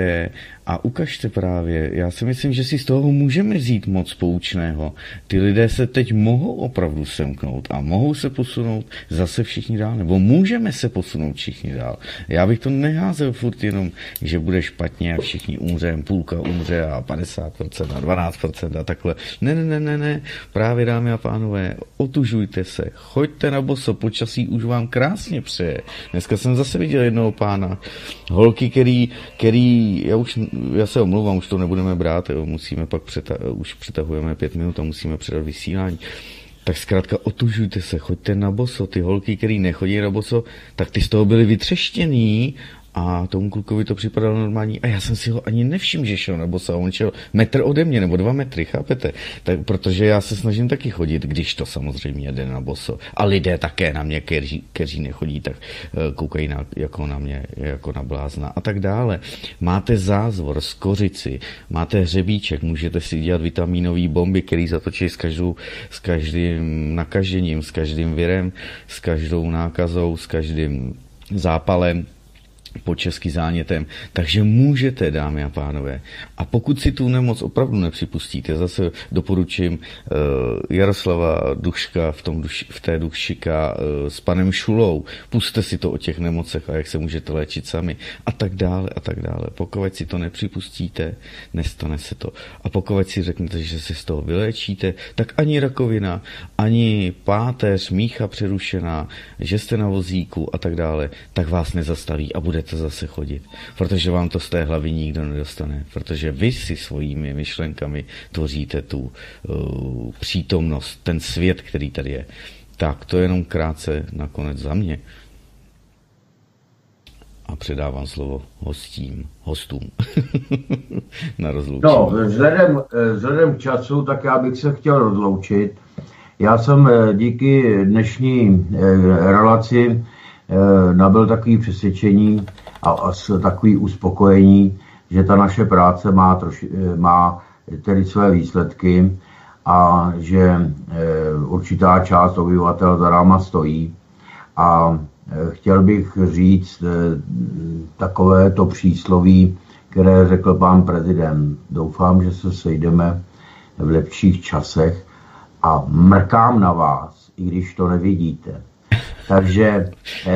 a ukažte právě. Já si myslím, že si z toho můžeme vzít moc poučného. Ty lidé se teď mohou opravdu semknout a mohou se posunout zase všichni dál, nebo můžeme se posunout všichni dál. Já bych to neházel furt jenom, že bude špatně a všichni umřeme, půlka umře a 50% a 12% a takhle. Ne. Právě, dámy a pánové, otužujte se, choďte na boso, počasí už vám krásně přeje. Dneska jsem zase viděl jednoho pána, holky, který já se omlouvám, už to nebudeme brát, jo, musíme pak už přetahujeme 5 minut a musíme předat vysílání. Tak zkrátka otužujte se, choďte na boso. Ty holky, který nechodí na boso, tak ty z toho byly vytřeštěný a tomu klukovi to připadalo normální. A já jsem si ho ani nevšiml, že šel na boso. A on šel metr ode mě, nebo 2 metry, chápete? Tak, protože já se snažím taky chodit, když to samozřejmě jde na boso. A lidé také na mě, kteří nechodí, tak koukají jako na mě, jako na blázna a tak dále. Máte zázvor, skořici, máte hřebíček, můžete si dělat vitaminové bomby, který zatočí s každým nakažením, s každým virem, s každou nákazou, s každým zápalem, po česky zánětem. Takže můžete, dámy a pánové. A pokud si tu nemoc opravdu nepřipustíte, zase doporučím Jaroslava Duška v té Dušika s panem Šulou. Pusťte si to o těch nemocech a jak se můžete léčit sami. A tak dále, a tak dále. Pokud si to nepřipustíte, nestane se to. A pokud si řeknete, že se z toho vyléčíte, tak ani rakovina, ani páteř, mícha přerušená, že jste na vozíku a tak dále, tak vás nezastaví a budete zase chodit, protože vám to z té hlavy nikdo nedostane, protože vy si svými myšlenkami tvoříte tu přítomnost, ten svět, který tady je. Tak, to je jenom krátce nakonec za mě. A předávám slovo hostům na rozloučení. No, vzhledem k času, tak já bych se chtěl rozloučit. Já jsem díky dnešní relaci nabyl takový přesvědčení a takový uspokojení, že ta naše práce má tedy své výsledky a že určitá část obyvatel za náma stojí. A chtěl bych říct takovéto přísloví, které řekl pán prezident. Doufám, že se sejdeme v lepších časech a mrkám na vás, i když to nevidíte. Takže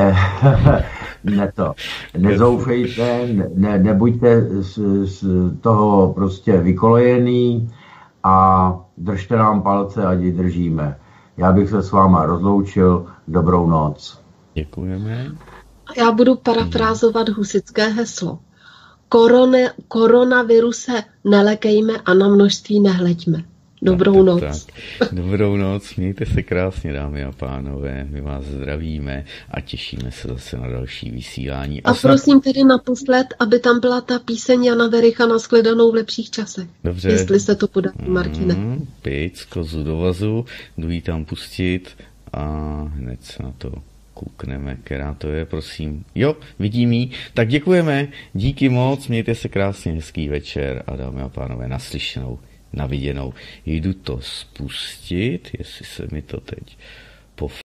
nezoufejte, nebuďte z toho prostě vykolejený a držte nám palce, ať ji držíme. Já bych se s váma rozloučil. Dobrou noc. Děkujeme. Já budu parafrázovat husitské heslo. Koronaviruse nelekejme a na množství nehleďme. Dobrou noc. Tak. Dobrou noc, mějte se krásně, dámy a pánové, my vás zdravíme a těšíme se zase na další vysílání. A prosím tedy naposled, aby tam byla ta píseň Jana Vericha na Shledanou v lepších časech. Dobře. Jestli se to podaří, Martine. Pejc, kozu do vazu, jdu ji tam pustit a hned se na to Koukneme, která to je, prosím. Jo, vidím jí. Tak děkujeme, díky moc, mějte se krásně, hezký večer a dámy a pánové, naslyšenou, naviděnou. Jdu to spustit, jestli se mi to teď